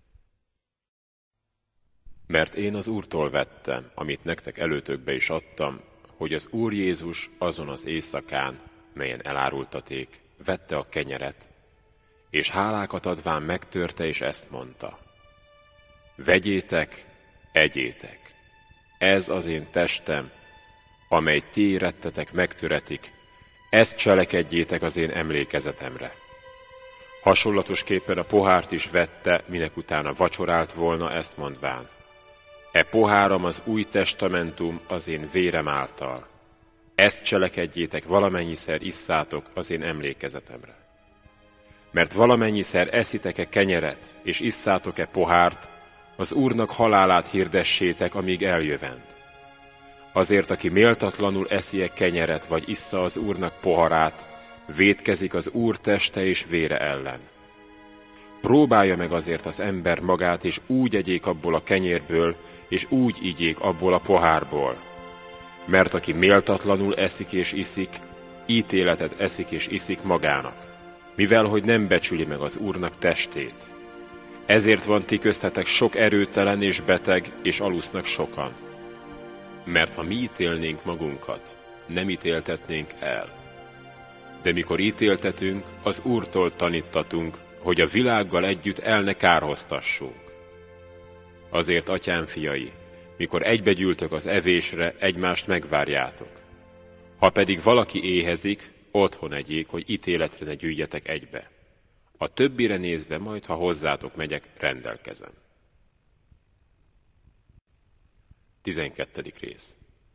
Mert én az Úrtól vettem, amit nektek előtökbe is adtam, hogy az Úr Jézus azon az éjszakán, melyen elárultaték, vette a kenyeret, és hálákat adván megtörte, és ezt mondta. Vegyétek, egyétek, ez az én testem, amely ti érettetek megtöretik, ezt cselekedjétek az én emlékezetemre. Hasonlatosképpen a pohárt is vette, minek utána vacsorált volna, ezt mondván. E poháram az új testamentum az én vérem által. Ezt cselekedjétek, valamennyiszer isszátok az én emlékezetemre. Mert valamennyiszer eszitek-e kenyeret, és isszátok-e pohárt, az Úrnak halálát hirdessétek, amíg eljövend. Azért, aki méltatlanul eszi-e kenyeret, vagy issza az Úrnak poharát, vétkezik az Úr teste és vére ellen. Próbálja meg azért az ember magát, és úgy egyék abból a kenyérből, és úgy igyék abból a pohárból. Mert aki méltatlanul eszik és iszik, ítéletet eszik és iszik magának, mivel hogy nem becsüli meg az Úrnak testét. Ezért van ti köztetek sok erőtelen és beteg, és alusznak sokan. Mert ha mi ítélnénk magunkat, nem ítéltetnénk el. De mikor ítéltetünk, az Úrtól taníttatunk, hogy a világgal együtt el ne kárhoztassunk. Azért, atyám fiai, mikor egybegyűltök az evésre, egymást megvárjátok. Ha pedig valaki éhezik, otthon egyék, hogy ítéletre ne gyűjjetek egybe. A többire nézve majd, ha hozzátok megyek, rendelkezem. tizenkettedik rész.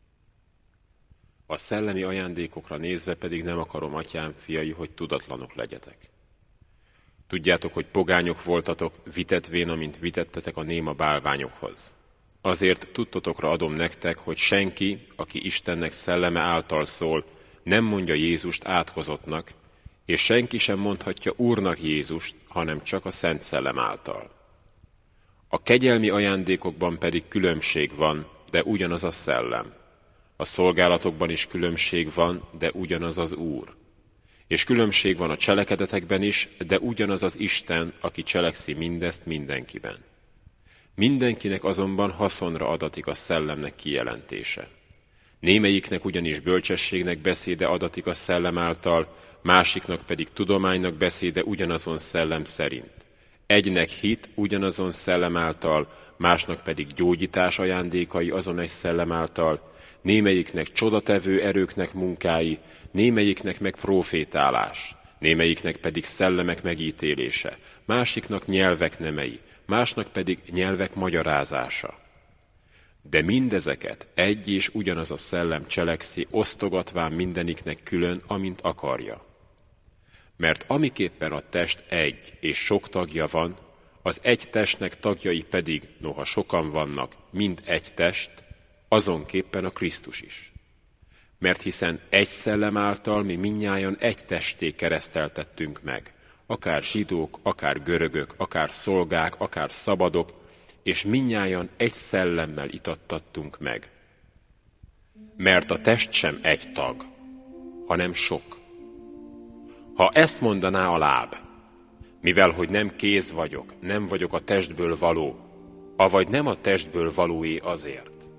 A szellemi ajándékokra nézve pedig nem akarom, atyám fiai, hogy tudatlanok legyetek. Tudjátok, hogy pogányok voltatok, vitetvén, amint vitettetek a néma bálványokhoz. Azért tudtotokra adom nektek, hogy senki, aki Istennek szelleme által szól, nem mondja Jézust átkozottnak, és senki sem mondhatja Úrnak Jézust, hanem csak a Szent Szellem által. A kegyelmi ajándékokban pedig különbség van, de ugyanaz a szellem. A szolgálatokban is különbség van, de ugyanaz az Úr. És különbség van a cselekedetekben is, de ugyanaz az Isten, aki cselekszi mindezt mindenkiben. Mindenkinek azonban haszonra adatik a szellemnek kijelentése. Némelyiknek ugyanis bölcsességnek beszéde adatik a szellem által, másiknak pedig tudománynak beszéde ugyanazon szellem szerint. Egynek hit ugyanazon szellem által, másnak pedig gyógyítás ajándékai azon egy szellem által, némelyiknek csodatevő erőknek munkái, némelyiknek meg prófétálás, némelyiknek pedig szellemek megítélése, másiknak nyelvek nemei, másnak pedig nyelvek magyarázása. De mindezeket egy és ugyanaz a szellem cselekszi, osztogatván mindeniknek külön, amint akarja. Mert amiképpen a test egy és sok tagja van, az egy testnek tagjai pedig, noha sokan vannak, mind egy test, azonképpen a Krisztus is. Mert hiszen egy szellem által mi mindnyájan egy testé kereszteltettünk meg, akár zsidók, akár görögök, akár szolgák, akár szabadok, és mindnyájan egy szellemmel itattattunk meg. Mert a test sem egy tag, hanem sok. Ha ezt mondaná a láb, mivel hogy nem kéz vagyok, nem vagyok a testből való, avagy nem a testből valóé azért,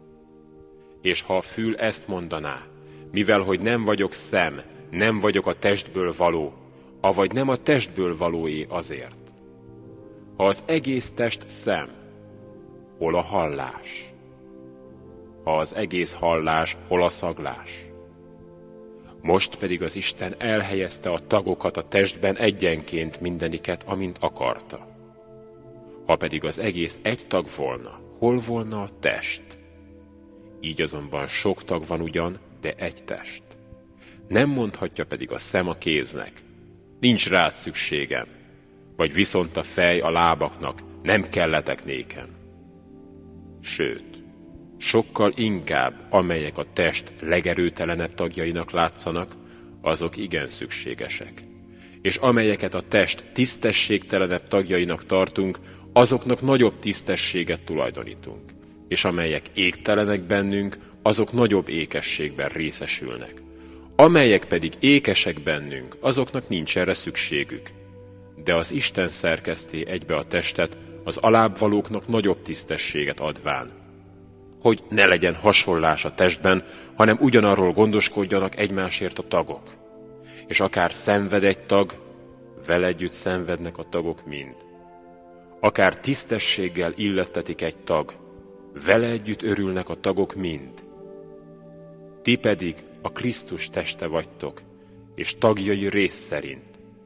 És ha a fül ezt mondaná, mivel hogy nem vagyok szem, nem vagyok a testből való, avagy nem a testből valóé azért. Ha az egész test szem, hol a hallás? Ha az egész hallás, hol a szaglás? Most pedig az Isten elhelyezte a tagokat a testben egyenként mindeniket, amint akarta. Ha pedig az egész egy tag volna, hol volna a test? Így azonban sok tag van ugyan, de egy test. Nem mondhatja pedig a szem a kéznek, nincs rád szükségem, vagy viszont a fej a lábaknak, nem kelletek nékem. Sőt, sokkal inkább, amelyek a test legerőtelenebb tagjainak látszanak, azok igen szükségesek. És amelyeket a test tisztességtelenebb tagjainak tartunk, azoknak nagyobb tisztességet tulajdonítunk. És amelyek égtelenek bennünk, azok nagyobb ékességben részesülnek. Amelyek pedig ékesek bennünk, azoknak nincs erre szükségük. De az Isten szerkeszté egybe a testet, az alábbvalóknak nagyobb tisztességet adván, hogy ne legyen hasonlás a testben, hanem ugyanarról gondoskodjanak egymásért a tagok. És akár szenved egy tag, vele együtt szenvednek a tagok mind. Akár tisztességgel illettetik egy tag, vele együtt örülnek a tagok mind. Ti pedig a Krisztus teste vagytok, és tagjai rész szerint.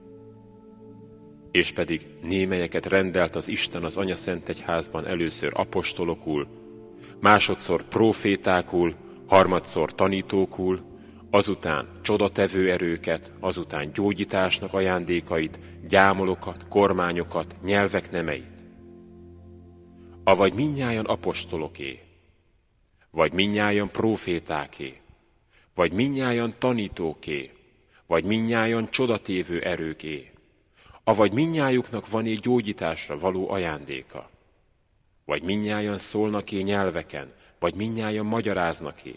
És pedig némelyeket rendelt az Isten az Anyaszentegyházban először apostolokul, másodszor prófétákul, harmadszor tanítókul, azután csodatevő erőket, azután gyógyításnak ajándékait, gyámolokat, kormányokat, nyelvek nemeit. Avagy mindnyájan apostoloké, vagy mindnyájan prófétáké, vagy mindnyájan tanítóké, vagy mindnyájan csodatévő erőké, avagy mindnyájuknak van-e gyógyításra való ajándéka, vagy mindnyájan szólnak-e nyelveken, vagy mindnyájan magyaráznak-e.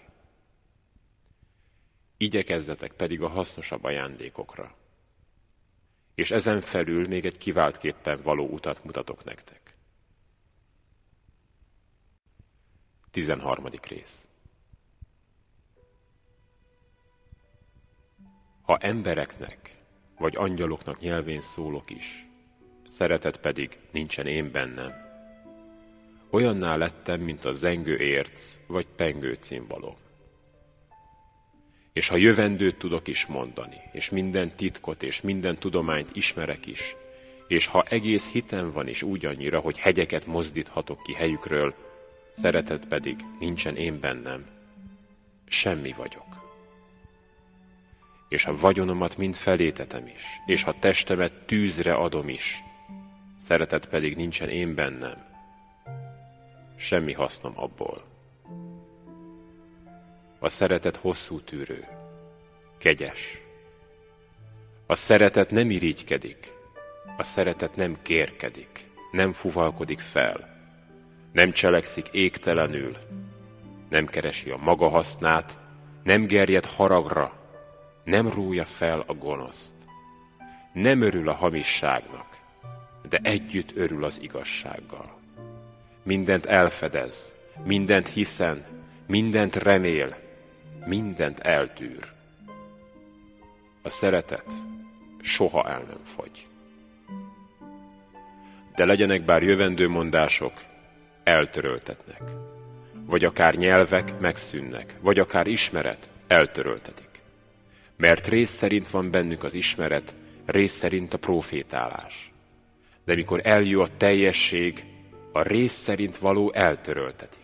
Igyekezzetek pedig a hasznosabb ajándékokra. És ezen felül még egy kiváltképpen való utat mutatok nektek. tizenharmadik rész. Ha embereknek, vagy angyaloknak nyelvén szólok is, szeretet pedig nincsen én bennem, olyanná lettem, mint a zengő érc, vagy pengő cimbalom. És ha jövendőt tudok is mondani, és minden titkot és minden tudományt ismerek is, és ha egész hitem van is úgy annyira, hogy hegyeket mozdíthatok ki helyükről, szeretet pedig nincsen én bennem, semmi vagyok. És ha vagyonomat mind felétetem is, és ha testemet tűzre adom is, szeretet pedig nincsen én bennem, semmi hasznom abból. A szeretet hosszú tűrő, kegyes. A szeretet nem irigykedik, a szeretet nem kérkedik, nem fuvalkodik fel, nem cselekszik égtelenül, nem keresi a maga hasznát, nem gerjed haragra, nem rója fel a gonoszt, nem örül a hamisságnak, de együtt örül az igazsággal. Mindent elfedez, mindent hiszen, mindent remél, mindent eltűr. A szeretet soha el nem fogy. De legyenek bár jövendő mondások, eltöröltetnek, vagy akár nyelvek megszűnnek, vagy akár ismeret eltöröltetik. Mert rész szerint van bennük az ismeret, rész szerint a prófétálás. De mikor eljön a teljesség, a rész szerint való eltöröltetik.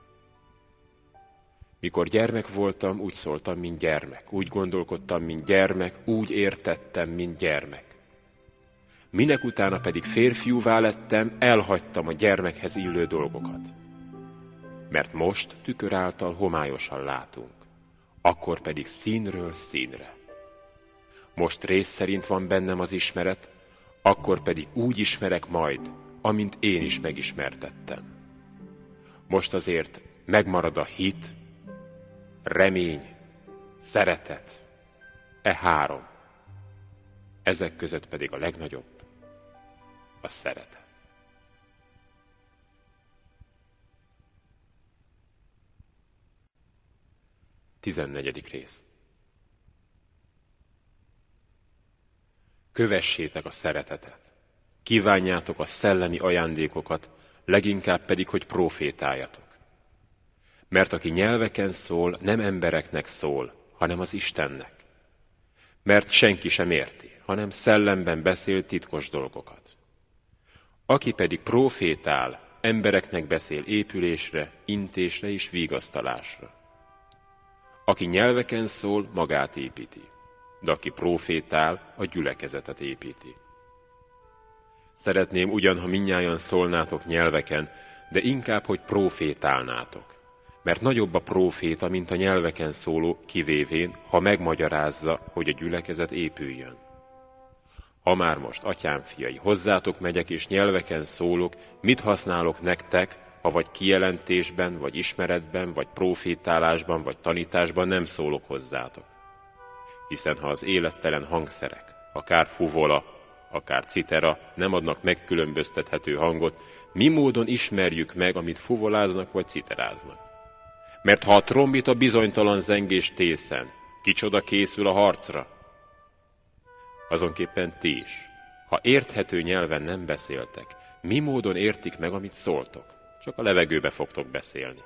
Mikor gyermek voltam, úgy szóltam, mint gyermek, úgy gondolkodtam, mint gyermek, úgy értettem, mint gyermek. Minek utána pedig férfiúvá lettem, elhagytam a gyermekhez illő dolgokat. Mert most tükör által homályosan látunk, akkor pedig színről színre. Most rész szerint van bennem az ismeret, akkor pedig úgy ismerek majd, amint én is megismertettem. Most azért megmarad a hit, remény, szeretet, e három. Ezek között pedig a legnagyobb a szeretet. tizennegyedik rész. Kövessétek a szeretetet, kívánjátok a szellemi ajándékokat, leginkább pedig, hogy profétáljatok. Mert aki nyelveken szól, nem embereknek szól, hanem az Istennek. Mert senki sem érti, hanem szellemben beszél titkos dolgokat. Aki pedig profétál, embereknek beszél épülésre, intésre és vigasztalásra. Aki nyelveken szól, magát építi, de aki profétál, a gyülekezetet építi. Szeretném ugyan, ha mindnyájan szólnátok nyelveken, de inkább, hogy profétálnátok. Mert nagyobb a próféta, mint a nyelveken szóló, kivévén, ha megmagyarázza, hogy a gyülekezet épüljön. Ha már most, atyám fiai, hozzátok megyek és nyelveken szólok, mit használok nektek, ha vagy kijelentésben, vagy ismeretben, vagy profétálásban, vagy tanításban nem szólok hozzátok? Hiszen ha az élettelen hangszerek, akár fuvola, akár citera nem adnak megkülönböztethető hangot, mi módon ismerjük meg, amit fuvoláznak vagy citeráznak? Mert ha a trombita bizonytalan zengés tészen, kicsoda készül a harcra? Azonképpen ti is, ha érthető nyelven nem beszéltek, mi módon értik meg, amit szóltok? Csak a levegőbe fogtok beszélni.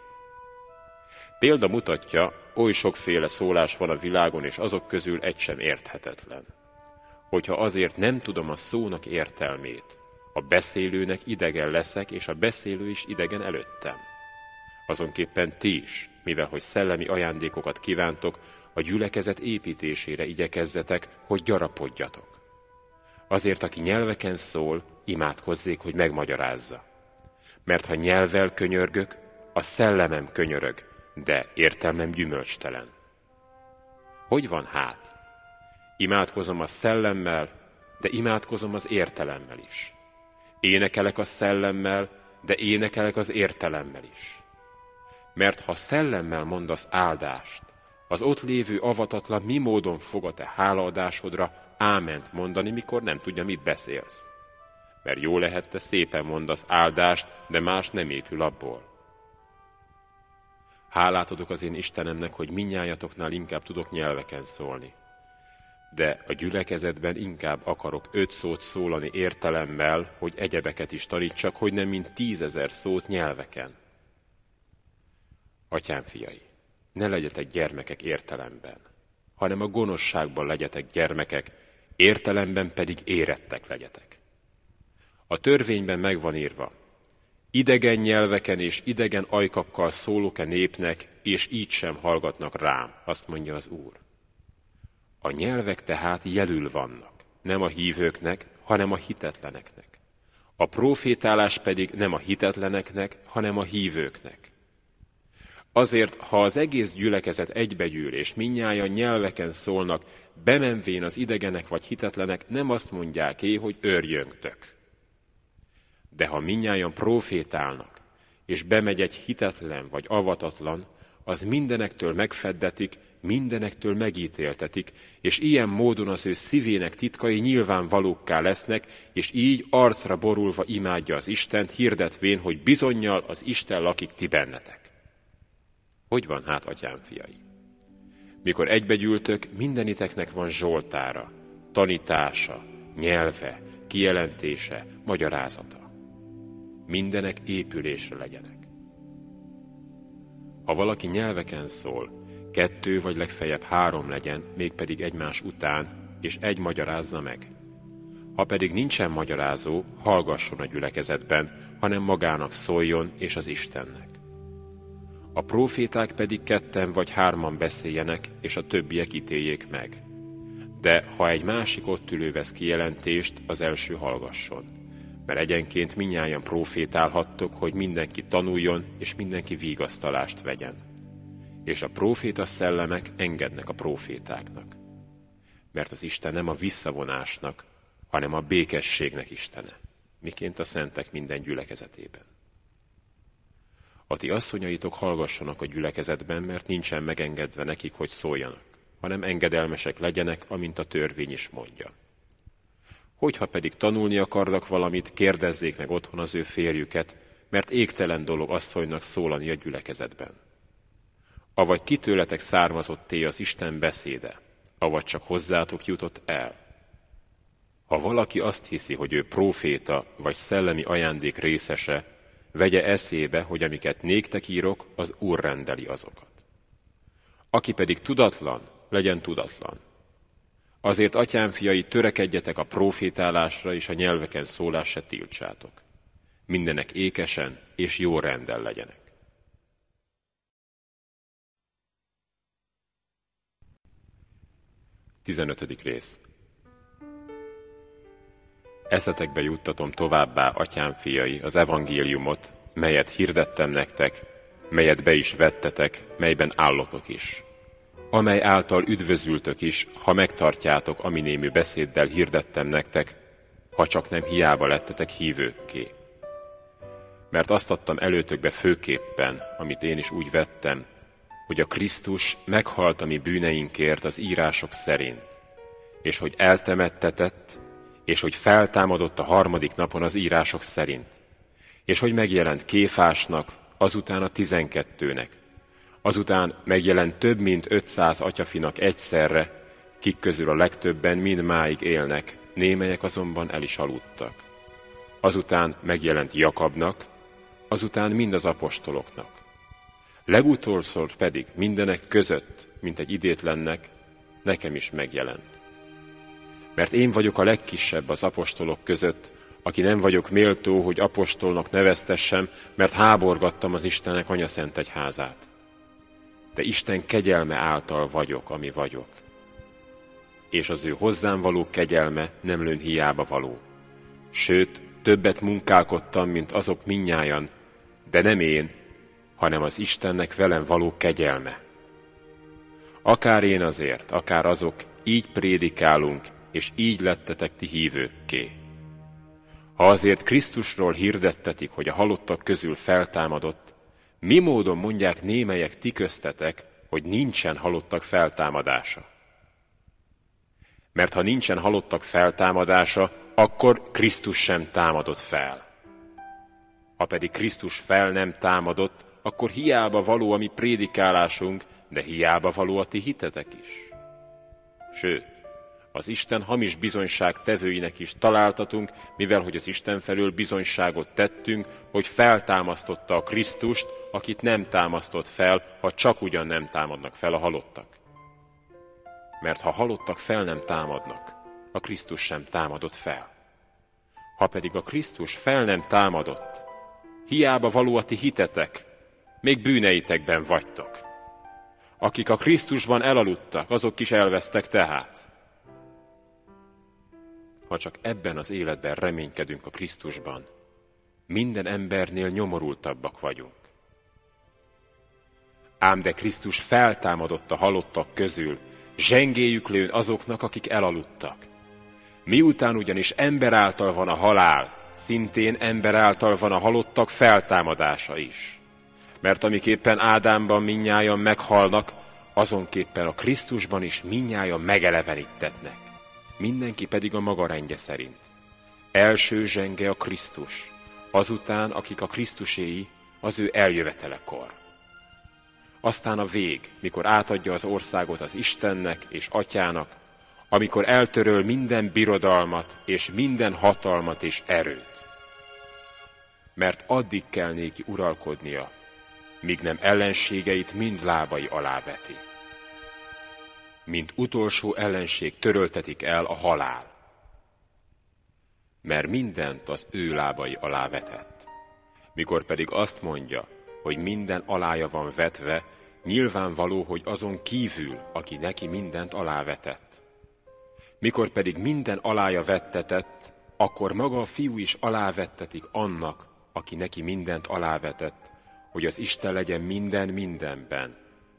Példa mutatja, oly sokféle szólás van a világon, és azok közül egy sem érthetetlen. Hogyha azért nem tudom a szónak értelmét, a beszélőnek idegen leszek, és a beszélő is idegen előttem. Azonképpen ti is, mivel hogy szellemi ajándékokat kívántok, a gyülekezet építésére igyekezzetek, hogy gyarapodjatok. Azért, aki nyelveken szól, imádkozzék, hogy megmagyarázza. Mert ha nyelvvel könyörgök, a szellemem könyörög, de értelmem gyümölcstelen. Hogy van hát? Imádkozom a szellemmel, de imádkozom az értelemmel is. Énekelek a szellemmel, de énekelek az értelemmel is. Mert ha szellemmel mondasz áldást, az ott lévő avatatlan mi módon fog a te hálaadásodra áment mondani, mikor nem tudja, mit beszélsz? Mert jó lehet, te szépen mondasz áldást, de más nem épül abból. Hálát adok az én Istenemnek, hogy mindnyájatoknál inkább tudok nyelveken szólni. De a gyülekezetben inkább akarok öt szót szólani értelemmel, hogy egyebeket is tanítsak, hogy nem mint tízezer szót nyelveken. Atyám fiai, ne legyetek gyermekek értelemben, hanem a gonoszságban legyetek gyermekek, értelemben pedig érettek legyetek. A törvényben megvan írva, idegen nyelveken és idegen ajkakkal szólok-e népnek, és így sem hallgatnak rám, azt mondja az Úr. A nyelvek tehát jelül vannak, nem a hívőknek, hanem a hitetleneknek. A profétálás pedig nem a hitetleneknek, hanem a hívőknek. Azért, ha az egész gyülekezet egybegyűl, és mindnyájan nyelveken szólnak, bemenvén az idegenek vagy hitetlenek, nem azt mondják-é, hogy őrjöngtök. De ha mindnyájan profétálnak, és bemegy egy hitetlen vagy avatatlan, az mindenektől megfeddetik, mindenektől megítéltetik, és ilyen módon az ő szívének titkai nyilvánvalókká lesznek, és így arcra borulva imádja az Istent, hirdetvén, hogy bizonnyal az Isten lakik ti bennetek. Hogy van hát, atyám fiai? Mikor egybegyűltök, mindeniteknek van zsoltára, tanítása, nyelve, kijelentése, magyarázata. Mindenek épülésre legyenek. Ha valaki nyelveken szól, kettő vagy legfeljebb három legyen, mégpedig egymás után, és egy magyarázza meg. Ha pedig nincsen magyarázó, hallgasson a gyülekezetben, hanem magának szóljon, és az Istennek. A próféták pedig ketten vagy hárman beszéljenek, és a többiek ítéljék meg. De ha egy másik ott ülő vesz kijelentést, az első hallgasson. Mert egyenként mindnyájan prófétálhattok, hogy mindenki tanuljon, és mindenki vigasztalást vegyen. És a próféta szellemek engednek a prófétáknak. Mert az Isten nem a visszavonásnak, hanem a békességnek Istene, miként a szentek minden gyülekezetében. A ti asszonyaitok hallgassanak a gyülekezetben, mert nincsen megengedve nekik, hogy szóljanak, hanem engedelmesek legyenek, amint a törvény is mondja. Hogyha pedig tanulni akarnak valamit, kérdezzék meg otthon az ő férjüket, mert égtelen dolog asszonynak szólani a gyülekezetben. avagy ti tőletek származott-e az Isten beszéde, avagy csak hozzátok jutott el. Ha valaki azt hiszi, hogy ő próféta vagy szellemi ajándék részese, vegye eszébe, hogy amiket néktek írok, az Úr rendeli azokat. Aki pedig tudatlan, legyen tudatlan. Azért, atyám fiai, törekedjetek a prófétálásra, és a nyelveken szólás se tiltsátok. Mindenek ékesen és jó rendel legyenek. tizenötödik rész. Eszetekbe juttatom továbbá, atyám fiai, az evangéliumot, melyet hirdettem nektek, melyet be is vettetek, melyben állotok is, amely által üdvözültök is, ha megtartjátok, ami némű beszéddel hirdettem nektek, ha csak nem hiába lettetek hívőkké. Mert azt adtam előtökbe főképpen, amit én is úgy vettem, hogy a Krisztus meghalt a mi bűneinkért az írások szerint, és hogy eltemettetett, és hogy feltámadott a harmadik napon az írások szerint, és hogy megjelent Kéfásnak, azután a tizenkettőnek, azután megjelent több mint ötszáz atyafinak egyszerre, kik közül a legtöbben mindmáig élnek, némelyek azonban el is aludtak. Azután megjelent Jakabnak, azután mind az apostoloknak. Legutolszor pedig mindenek között, mint egy idétlennek, nekem is megjelent. Mert én vagyok a legkisebb az apostolok között, aki nem vagyok méltó, hogy apostolnak neveztessem, mert háborgattam az Istennek anyaszent egyházát. De Isten kegyelme által vagyok, ami vagyok. És az ő hozzám való kegyelme nem lőn hiába való. Sőt, többet munkálkodtam, mint azok mindnyájan, de nem én, hanem az Istennek velem való kegyelme. Akár én azért, akár azok, így prédikálunk, és így lettetek ti hívőkké. Ha azért Krisztusról hirdettetik, hogy a halottak közül feltámadott, mi módon mondják némelyek ti köztetek, hogy nincsen halottak feltámadása? Mert ha nincsen halottak feltámadása, akkor Krisztus sem támadott fel. Ha pedig Krisztus fel nem támadott, akkor hiába való a mi prédikálásunk, de hiába való a ti hitetek is. Sőt, az Isten hamis bizonyság tevőinek is találtatunk, mivel hogy az Isten felől bizonyságot tettünk, hogy feltámasztotta a Krisztust, akit nem támasztott fel, ha csak ugyan nem támadnak fel a halottak. Mert ha halottak fel nem támadnak, a Krisztus sem támadott fel. Ha pedig a Krisztus fel nem támadott, hiába való a ti hitetek, még bűneitekben vagytok. Akik a Krisztusban elaludtak, azok is elvesztek tehát. Ha csak ebben az életben reménykedünk a Krisztusban, minden embernél nyomorultabbak vagyunk. Ám de Krisztus feltámadott a halottak közül, zsengéjük lőn azoknak, akik elaludtak. Miután ugyanis ember által van a halál, szintén ember által van a halottak feltámadása is. Mert amiképpen Ádámban mindnyájan meghalnak, azonképpen a Krisztusban is mindnyájan megeleveníttetnek. Mindenki pedig a maga rendje szerint. Első zsenge a Krisztus, azután, akik a Krisztuséi, az ő eljövetelekor. Aztán a vég, mikor átadja az országot az Istennek és Atyának, amikor eltöröl minden birodalmat és minden hatalmat és erőt. Mert addig kell néki uralkodnia, míg nem ellenségeit mind lábai alá veti. Mint utolsó ellenség töröltetik el a halál, mert mindent az ő lábai alá vetett. Mikor pedig azt mondja, hogy minden alája van vetve, nyilvánvaló, hogy azon kívül, aki neki mindent alávetett. Mikor pedig minden alája vettetett, akkor maga a fiú is alávettetik annak, aki neki mindent alávetett, hogy az Isten legyen minden mindenben.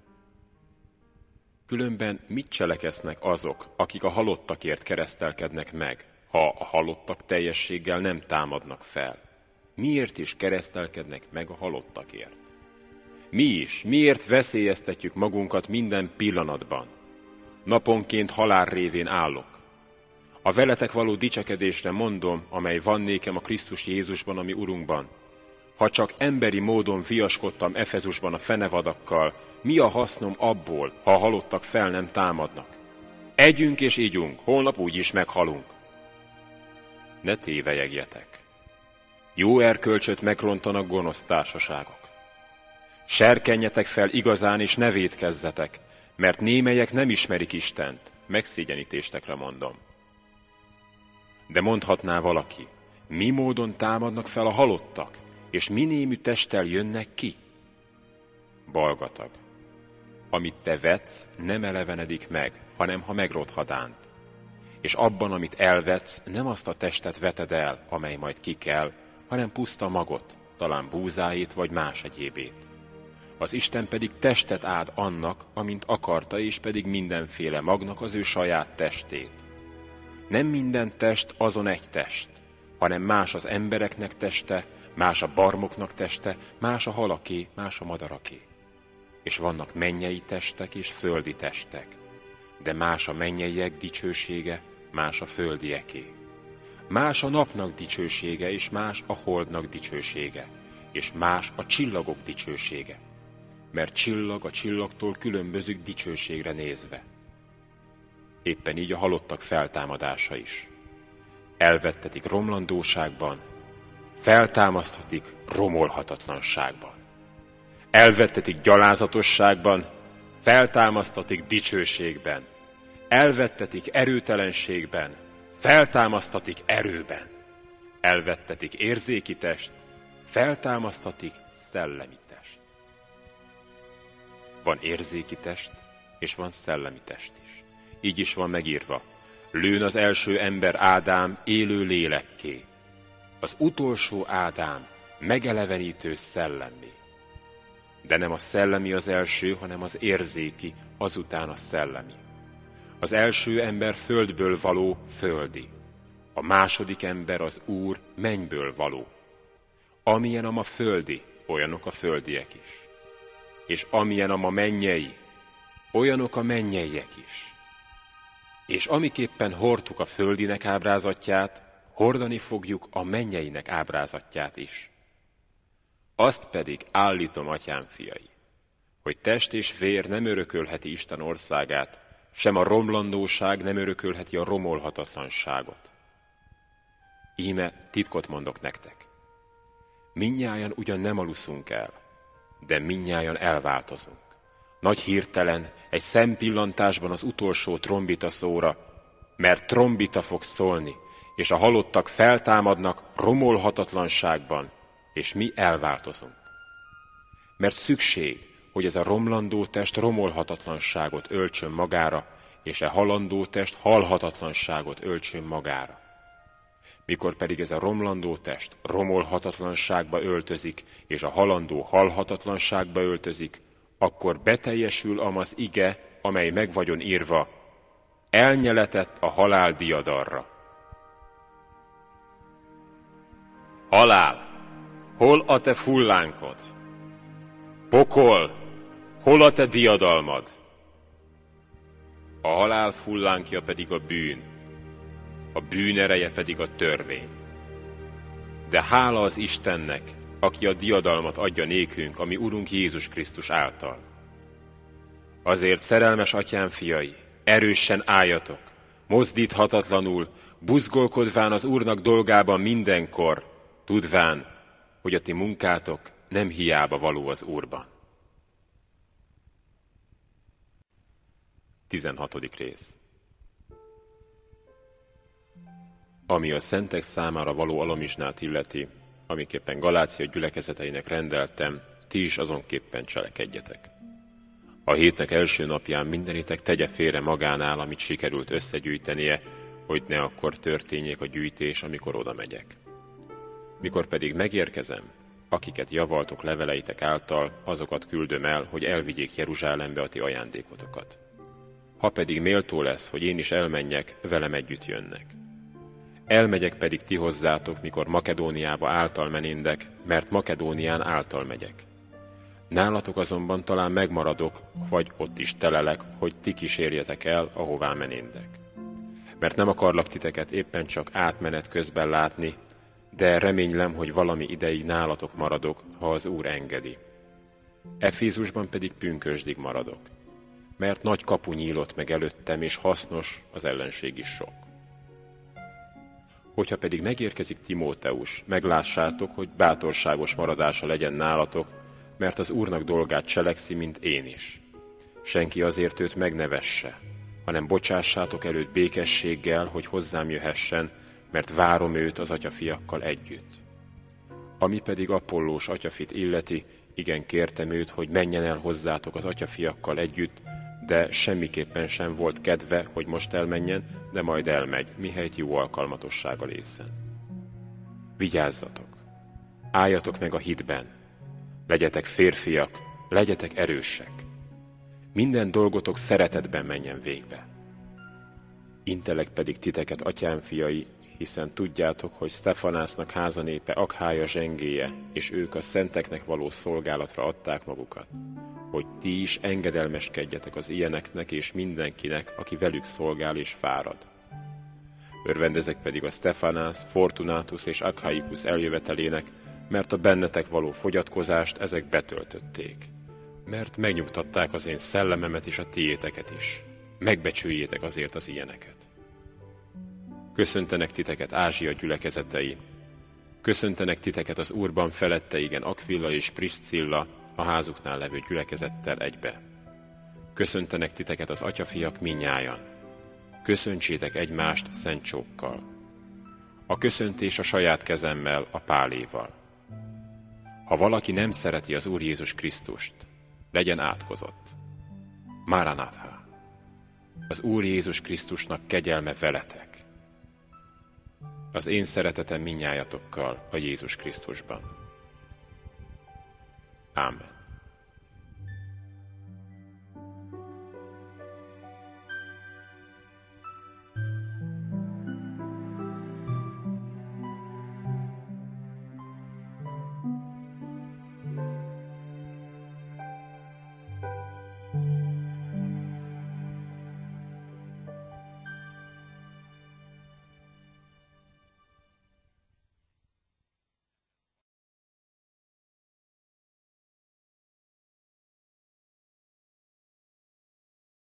Különben mit cselekesznek azok, akik a halottakért keresztelkednek meg, ha a halottak teljességgel nem támadnak fel? Miért is keresztelkednek meg a halottakért? Mi is, miért veszélyeztetjük magunkat minden pillanatban? Naponként halál révén állok. A veletek való dicsekedésre mondom, amely van nékem a Krisztus Jézusban, ami Urunkban. Ha csak emberi módon viaskodtam Efezusban a fenevadakkal, mi a hasznom abból, ha a halottak fel nem támadnak? Együnk és ígyunk, holnap úgyis meghalunk. Ne tévelyegjetek. Jó erkölcsöt megrontanak gonosz társaságok. Serkenjetek fel igazán, és ne vétkezzetek, mert némelyek nem ismerik Istent, megszégyenítéstekre mondom. De mondhatná valaki, mi módon támadnak fel a halottak, és mi némű testtel jönnek ki? Balgatag. Amit te vetsz, nem elevenedik meg, hanem ha megrothadánt. És abban, amit elvetsz, nem azt a testet veted el, amely majd ki kell, hanem puszta magot, talán búzáit vagy más egyébét. Az Isten pedig testet áld annak, amint akarta, és pedig mindenféle magnak az ő saját testét. Nem minden test azon egy test, hanem más az embereknek teste, más a barmoknak teste, más a halaké, más a madaraké. És vannak mennyei testek és földi testek, de más a mennyeiek dicsősége, más a földieké. Más a napnak dicsősége, és más a holdnak dicsősége, és más a csillagok dicsősége, mert csillag a csillagtól különbözik dicsőségre nézve. Éppen így a halottak feltámadása is. Elvettetik romlandóságban, feltámaszthatik romolhatatlanságban. Elvettetik gyalázatosságban, feltámasztatik dicsőségben. Elvettetik erőtelenségben, feltámasztatik erőben. Elvettetik érzéki test, feltámasztatik szellemi test. Van érzéki test, és van szellemi test is. Így is van megírva, lőn az első ember Ádám élő lélekké, az utolsó Ádám megelevenítő szellemmé. De nem a szellemi az első, hanem az érzéki, azután a szellemi. Az első ember földből való, földi. A második ember az Úr mennyből való. Amilyen a ma földi, olyanok a földiek is. És amilyen a ma mennyei, olyanok a mennyeiek is. És amiképpen hordtuk a földinek ábrázatját, hordani fogjuk a mennyeinek ábrázatját is. Azt pedig állítom, atyám fiai, hogy test és vér nem örökölheti Isten országát, sem a romlandóság nem örökölheti a romolhatatlanságot. Íme titkot mondok nektek. Mindnyájan ugyan nem aluszunk el, de mindnyájan elváltozunk. Nagy hirtelen, egy szempillantásban az utolsó trombita szóra, mert trombita fog szólni, és a halottak feltámadnak romolhatatlanságban, és mi elváltozunk. Mert szükség, hogy ez a romlandó test romolhatatlanságot öltsön magára, és e halandó test halhatatlanságot öltsön magára. Mikor pedig ez a romlandó test romolhatatlanságba öltözik, és a halandó halhatatlanságba öltözik, akkor beteljesül amaz ige, amely meg vagyon írva, elnyeletett a halál diadarra. Halál, hol a te fullánkod? Pokol, hol a te diadalmad? A halál fullánkja pedig a bűn, a bűn ereje pedig a törvény. De hála az Istennek, aki a diadalmat adja nékünk, ami Urunk Jézus Krisztus által. Azért, szerelmes atyám fiai, erősen álljatok, mozdíthatatlanul, buzgolkodván az Úrnak dolgában mindenkor, tudván, hogy a ti munkátok nem hiába való az Úrban. tizenhatodik rész. Ami a szentek számára való alamizsnát illeti, amiképpen Galácia gyülekezeteinek rendeltem, ti is azonképpen cselekedjetek. A hétnek első napján mindenitek tegye félre magánál, amit sikerült összegyűjtenie, hogy ne akkor történjék a gyűjtés, amikor oda megyek. Mikor pedig megérkezem, akiket javaltok leveleitek által, azokat küldöm el, hogy elvigyék Jeruzsálembe a ti ajándékotokat. Ha pedig méltó lesz, hogy én is elmenjek, velem együtt jönnek. Elmegyek pedig ti hozzátok, mikor Makedóniába által menindek, mert Makedónián által megyek. Nálatok azonban talán megmaradok, vagy ott is telelek, hogy ti kísérjetek el, ahová menindek. Mert nem akarlak titeket éppen csak átmenet közben látni, de reménylem, hogy valami ideig nálatok maradok, ha az Úr engedi. Efézusban pedig pünkösdig maradok, mert nagy kapu nyílott meg előttem, és hasznos az ellenség is sok. Hogyha pedig megérkezik Timóteus, meglássátok, hogy bátorságos maradása legyen nálatok, mert az Úrnak dolgát cselekszi, mint én is. Senki azért őt megnevesse, hanem bocsássátok előtt békességgel, hogy hozzám jöhessen, mert várom őt az atyafiakkal együtt. Ami pedig Apollós atyafit illeti, igen kértem őt, hogy menjen el hozzátok az atyafiakkal együtt, de semmiképpen sem volt kedve, hogy most elmenjen, de majd elmegy, mihelyt jó alkalmatossággal észen. Vigyázzatok! Álljatok meg a hitben! Legyetek férfiak, legyetek erősek! Minden dolgotok szeretetben menjen végbe. Intelek pedig titeket, atyám fiai, hiszen tudjátok, hogy Sztefanásznak házanépe Akhája zsengéje, és ők a szenteknek való szolgálatra adták magukat, hogy ti is engedelmeskedjetek az ilyeneknek és mindenkinek, aki velük szolgál és fárad. Örvendezek pedig a Sztefanász, Fortunátus és Akhaikus eljövetelének, mert a bennetek való fogyatkozást ezek betöltötték. Mert megnyugtatták az én szellememet és a tiéteket is. Megbecsüljétek azért az ilyeneket. Köszöntenek titeket Ázsia gyülekezetei. Köszöntenek titeket az Úrban felette igen Akvilla és Priscilla, a házuknál levő gyülekezettel egybe. Köszöntenek titeket az atyafiak minnyájan. Köszöntsétek egymást szent csókkal. A köszöntés a saját kezemmel, a Páléval. Ha valaki nem szereti az Úr Jézus Krisztust, legyen átkozott. Maranatha! Az Úr Jézus Krisztusnak kegyelme veletek. Az én szeretetem mindnyájatokkal a Jézus Krisztusban. Ámen.